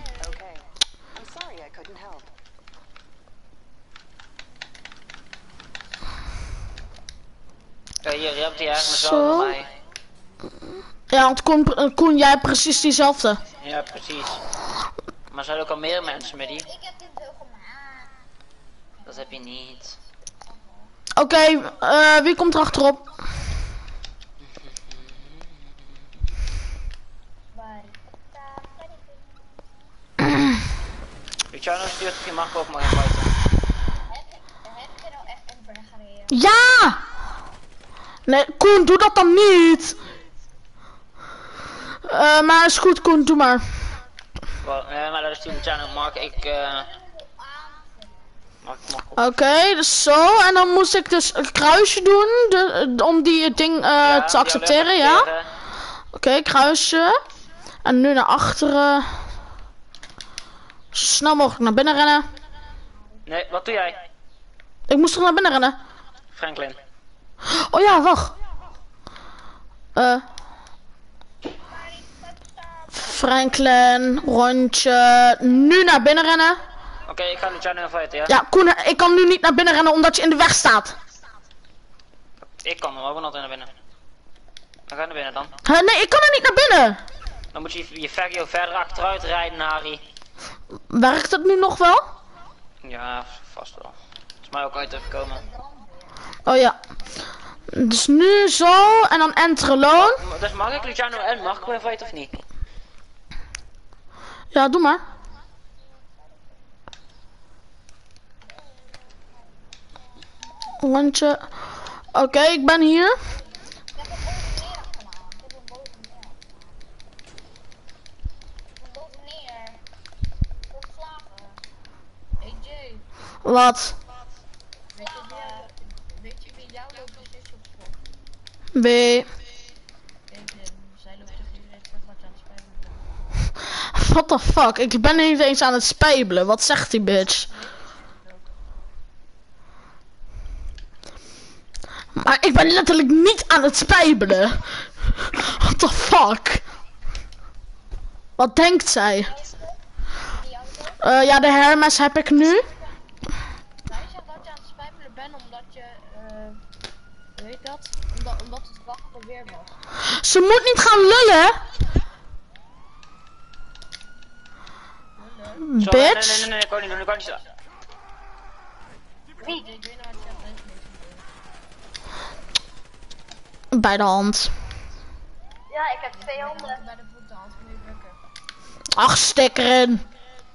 Hier, je hebt die eigenlijk Zo. zo bij mij. Ja, want Koen, jij hebt precies diezelfde. Ja, precies. Maar er zijn ook al meer mensen met die. Ik heb dit veel gemaakt. Dat heb je niet. Oké, wie komt er achterop? Luciano stuurt of je mag ook maar inviten. Heb je nou echt een bergereden? Ja! Nee, Koen, doe dat dan niet! Maar is goed, Koen, doe maar. Nee, maar dat is die Luciano, Mark, ik mag Oké, dus zo. En dan moest ik dus een kruisje doen, om die ding te accepteren, ja? Oké, kruisje. En nu naar achteren. Zo snel mogelijk naar binnen rennen. Nee, wat doe jij? Ik moest toch naar binnen rennen? Franklin. Oh ja, wacht. Franklin, rondje. Nu naar binnen rennen. Oké, ik ga Luciano inviten, ja? Ja, Koen, ik kan nu niet naar binnen rennen omdat je in de weg staat. Ik kan er ook nog naar binnen. Dan ga naar binnen dan. Nee, ik kan er niet naar binnen. Dan moet je je Fagio verder achteruit rijden, Harry. Werkt het nu nog wel? Ja, vast wel. Is mij ook ooit even komen. Oh ja. Dus nu zo en dan enter alone. Dus mag ik Luciano en Marco inviten of niet? Ja, doe maar. Rondje. Oké, ik ben hier. Wat? Weet je wie jouw locatie op B. What the fuck? Ik ben niet eens aan het spijbelen. Wat zegt die bitch? Maar ik ben letterlijk niet aan het spijbelen. What the fuck? Wat denkt zij? Ja, de Hermes heb ik nu. Hij zegt dat je aan het spijbelen bent omdat je, hoe heet dat? Omdat het wachten weer was. Ze moet niet gaan lullen. Zo, Bitch. nee, ik kan niet doen, ik kan niet zo. Wie? Ik weet nou wat je zegt, deze Bij de hand. Ja, ik heb 2 handen. bij de voeten, anders moet je drukken. Ach, stik erin.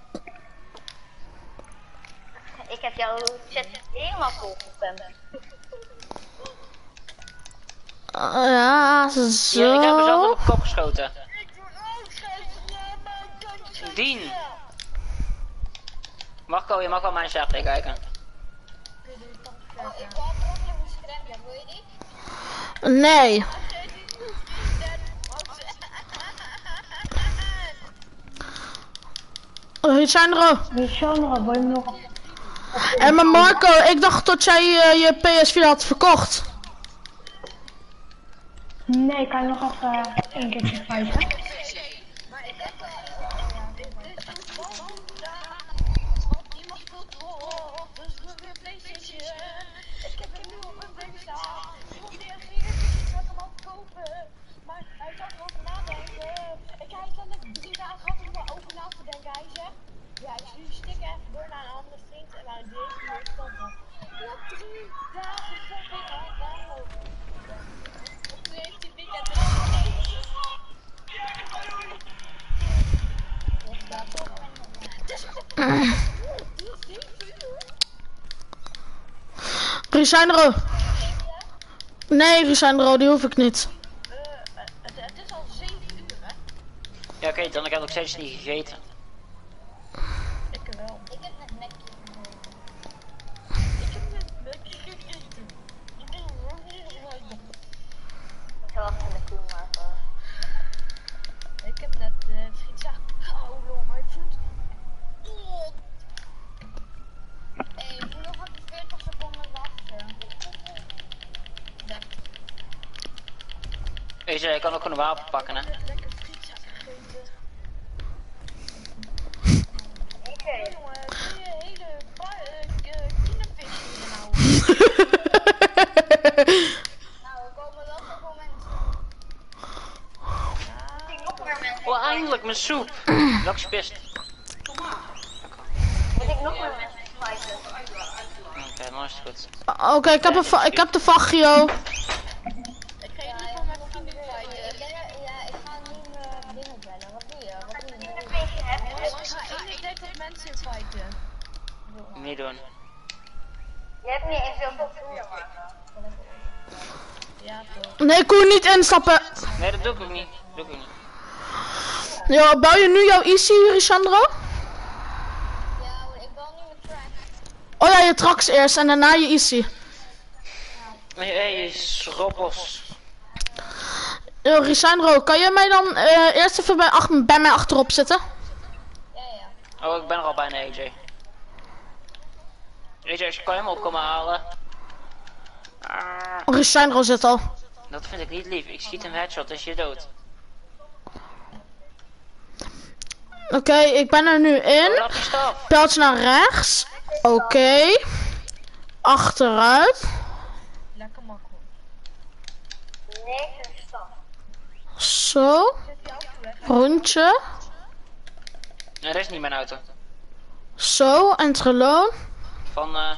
Ik heb jouw chat helemaal volgestemd. Ja, zo. Ja, ik heb mezelf op de kop geschoten. Ik doe ook geen mijn Dien. Marco, je mag wel mijn chat kijken. Ik wou nog een scherm, wil je die? Nee. Sandro. Sandra, wil je me nog... En maar Marco, ik dacht dat jij je PS4 had verkocht. Nee, kan je nog even één keertje fighten? Iemand speelt op, dus we weer PlayStation. Ik heb een nieuwe update staan. Iemand reageert, dus ik ga hem al kopen. Maar hij zat erover nadenken. Ik heb letterlijk 3 dagen gehad om erover na te denken. Hij zegt, ja, ik stuur je sticker even door naar een andere vriend en nou deze hier stoppen. Op 3 dagen vond ik al daarop. Nu heeft hij weekend Risandro. Nee, Risandro, die hoef ik niet. het is al 7 uur, hè? Ja, oké, dan ik heb nog steeds niet gegeten. Ik wel. Ik heb net nekje. Ik heb net Mackie gegeten. Ik ben er niet gegeten. Ik zal achter de koe maken. Ik heb net frietzaak gehouden, maar ik voel Hé, ik moet nog even 40 seconden wachten. Weet je, je kan ook gewoon een wapen pakken, hè. lekker frietzaak gegeten. Oké. Jongen, doe je hele kinavis hier nou? Nou, er komen wel zoveel mensen. Nog meer mensen. Oh, eindelijk mijn soep. Dat is pist. Moet ik nog meer mensen fighten? Oké, dan is het goed. Oké, ik heb de Vagio. Ik ga je niet voor mijn vrienden fighten. Ik ga nu binnen bellen. Wat doe je? Wat doe je? Ik ga niet echt mensen fighten. Niet doen. Je hebt niet eens heel veel voeren maken. Ja, toch. Nee, Koen, niet instappen. Nee, dat doe ik ook niet. Doe ik ook niet. Yo, bouw je nu jouw easy, Risandro? Ja, ik wil nu mijn track. Oh ja, je traks eerst en daarna je easy. Hey, schroppels. Yo, Risandro, kan je mij dan eerst even bij mij achterop zitten? Ja. Oh, ik ben er al bijna, AJ. AJ, kan je hem op komen halen? Risandro zit al. Dat vind ik niet lief. Ik schiet een headshot, is je dood. Oké, ik ben er nu in. Laat die staf. Pijltje naar rechts. Oké. Achteruit. Lekker makkelijk. Nee, stap. Zo. Rondje. Nee, dat is niet mijn auto. Zo, en terloon. Van, AJ.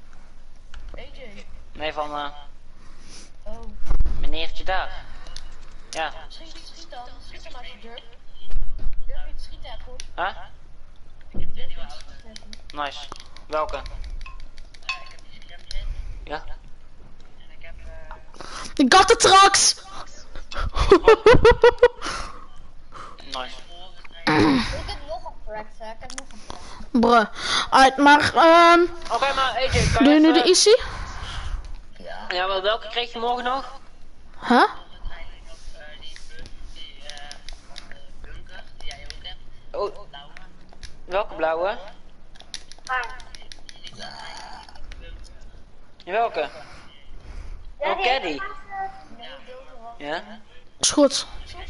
nee, van, Oh. meneertje daar. Ja. Schiet dan. Schiet dan als je durft. Durf je te schieten, hè, goed? Huh? Durf je te schieten. Nice. Welke? Ja? Ik got the trucks. Nice. Ik heb nog een track, hè. Ik heb nog een track. Bruh. Alright, maar Oké, maar AJ, kan doe je nu even- de easy? Ja, maar welke kreeg je morgen nog? Huh? Oh. Welke blauwe? Welke? Oh, Caddy. Ja? Is goed.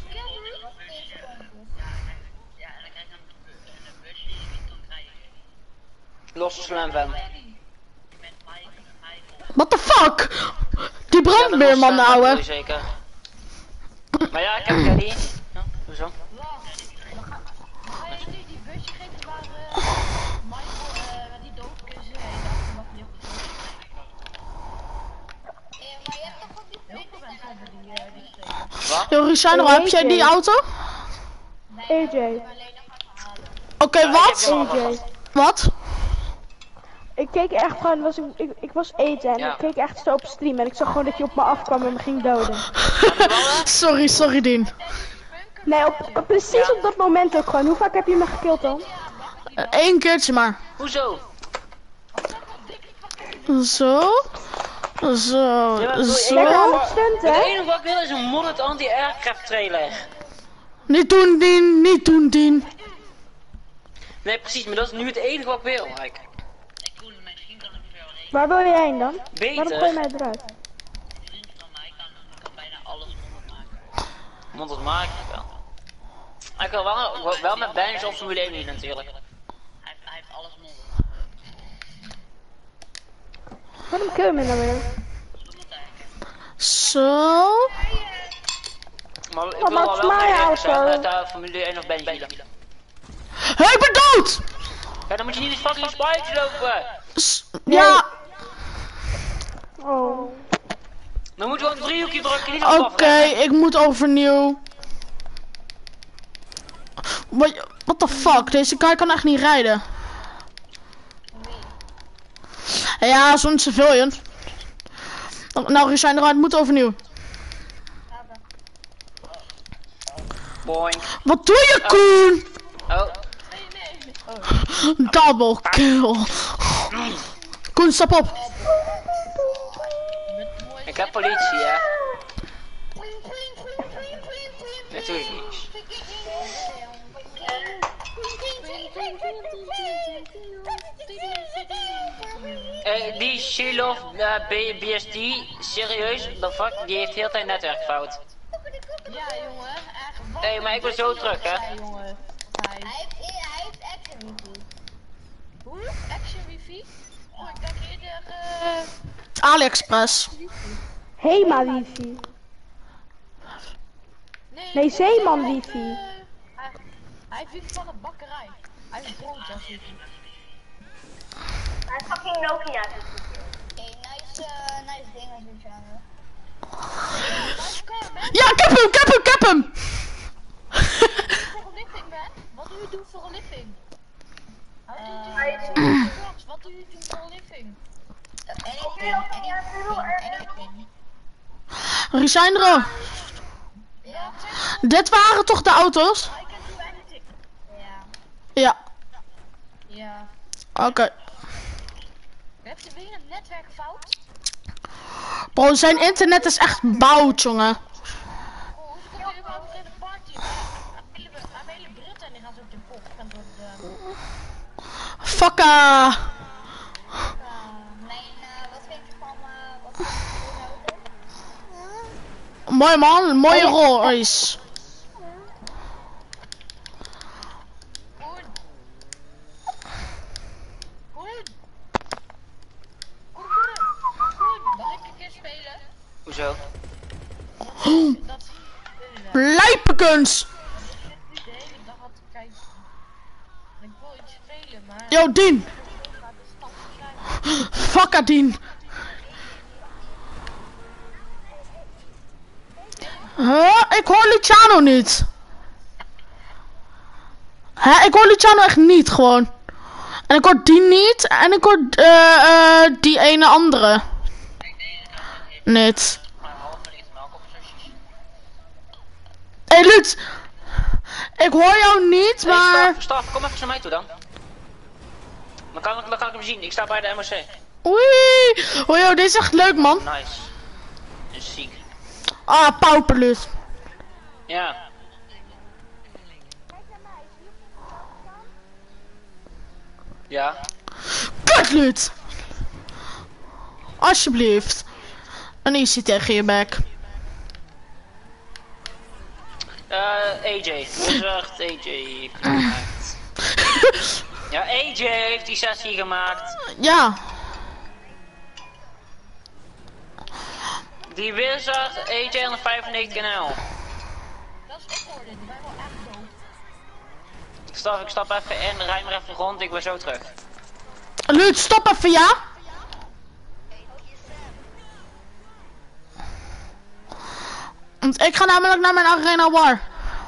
Losse slam van. What the fuck? Die brandweerman, ouwe. Zeker. Maar ja, ik heb Caddy. Ja, hoezo? Ga je nu die busje geven waar Michael met die doodkus heen? Maar je hebt toch ook die heel veel mensen hebben die steken. Wat? Yo, Ricciano, heb jij die auto? AJ. Oké, wat? AJ. Wat? Ik keek echt gewoon, ik was eten en Ja. ik keek echt zo op stream en ik zag gewoon dat je op me afkwam en me ging doden. Sorry, Dien. Nee, precies op dat moment ook gewoon. Hoe vaak heb je me gekild dan? Eén keertje maar. Hoezo? Zo. Zo. Ja, maar Lekker aan Zo. het stunten, Het hè? enige wat ik wil is een modded anti-aircraft trailer. Niet doen, Dien. Niet doen, Dien. Nee, precies, maar dat is nu het enige wat ik wil, Mike. Waar wil je heen dan? Beter. Waarom gooi je mij eruit? Modded maak ik wel. Ik wil wel met Bench op Formule 1 niet natuurlijk. Hij heeft alles modded. Waarom kill je me nou weer? Zo. Maar ik Oh, wil maar wel het is mijn met auto. de Formule 1 of Bench bieden. Hé, ik ben dood! Ja, dan moet je niet eens fucking spijtje lopen. Ja. Oh. Dan moet je gewoon een driehoekje drukken, niet op Oké, ik moet overnieuw. What the fuck? Deze guy kan echt niet rijden. Ja, zo'n civilian. Nou, Ricciano, het moet overnieuw. Boing. Wat doe je, Koen? Oh, Double kill. Koen, stap op. ik heb politie, hè. Natuurlijk niet. Die Shiloh BSD, serieus, the fuck, die heeft heel tijd netwerkfout. Ja, jongen, echt. Hé, maar ik ben zo terug, hè. Ja, jongen. Hij. Hij heeft action wifi. Hoe? Action wifi? Oh, ik dacht eerder. AliExpress. Hema wifi. Nee, zeeman wifi. Hij vindt van een bakkerij. Hij heeft broodjas wifi. Hij is fucking Nokia. Hey, nice dingen doen, Janne. Ja, ik heb hem. Voor een living, man? Wat doe je doen voor een living? Wat doe je doen voor een living? Anything. Ricciano, Ja, dit waren toch de auto's? I can do anything. Ja. Ja. Oké. Heb je weer een netwerkfout? Bro, zijn internet is echt bout, jongen. Oh, hoe komt hij überhaupt in de party? Aan hele Brit en die gaan zo op de pop. En door de... Fakka. Wat vind je van wat vind je van Mooi man, mooie Royce. Koen! Koen, mag ik een keer spelen? Hoezo? Dat Lijpekens. de hele dag had te kijken. Ik wil iets spelen, maar... Yo, Dien. Gaat de stad zijn. Fakka, Dien. Huh? Ik hoor Luciano niet. Hè? Ik hoor Luciano echt niet, gewoon. En ik hoor die niet. En ik hoor die ene andere. Niet. Hé, Lut. Ik hoor jou niet, Hey, maar... Staf, kom even naar mij toe dan. Dan kan ik hem zien, ik sta bij de MOC. Oei. Oh joh, dit is echt leuk, man. Nice. Dat is ziek. Ah, pauperlut. Ja. Ja. Kutlut! Alsjeblieft. Een easy tegen je bek. AJ. Bezorgd AJ heeft die gemaakt. Ja, AJ heeft die sessie gemaakt. Ja. Die Wizard AJ 195 NL. Dat is ook hoorde, die waren wel echt dood. Ik stap even in, rij maar even rond, ik ben zo terug. Lut, stop even, ja? Want ik ga namelijk naar mijn arena war.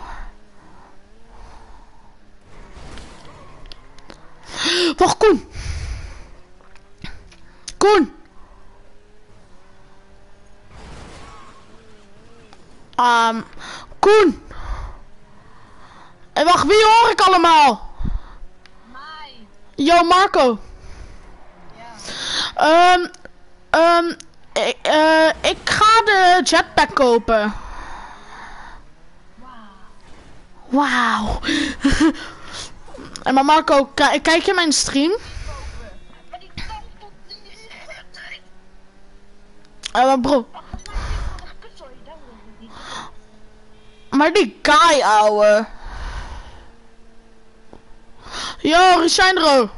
Wacht, Koen. Koen. Koen. En wacht, wie hoor ik allemaal? Mai. Yo, Marco. Ik ga de jetpack kopen. Wauw. En maar Marco, kijk je mijn stream? Maar die kant tot die... Bro. Sorry, dat wil ik niet. Maar die guy, ouwe. Yo, Ricindro.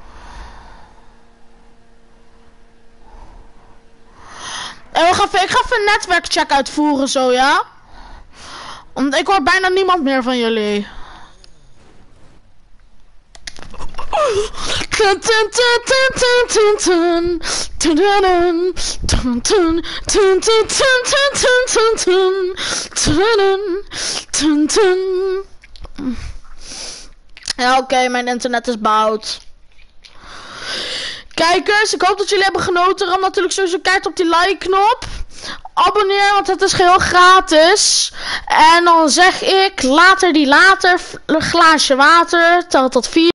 Ik ga even een netwerkcheck uitvoeren zo, ja? Want ik hoor bijna niemand meer van jullie. Ja, oké, mijn internet is bout. Kijkers, ik hoop dat jullie hebben genoten. Ram natuurlijk sowieso keihard op die like knop. Abonneer, want het is geheel gratis. En dan zeg ik later een glaasje water. Tel tot 4.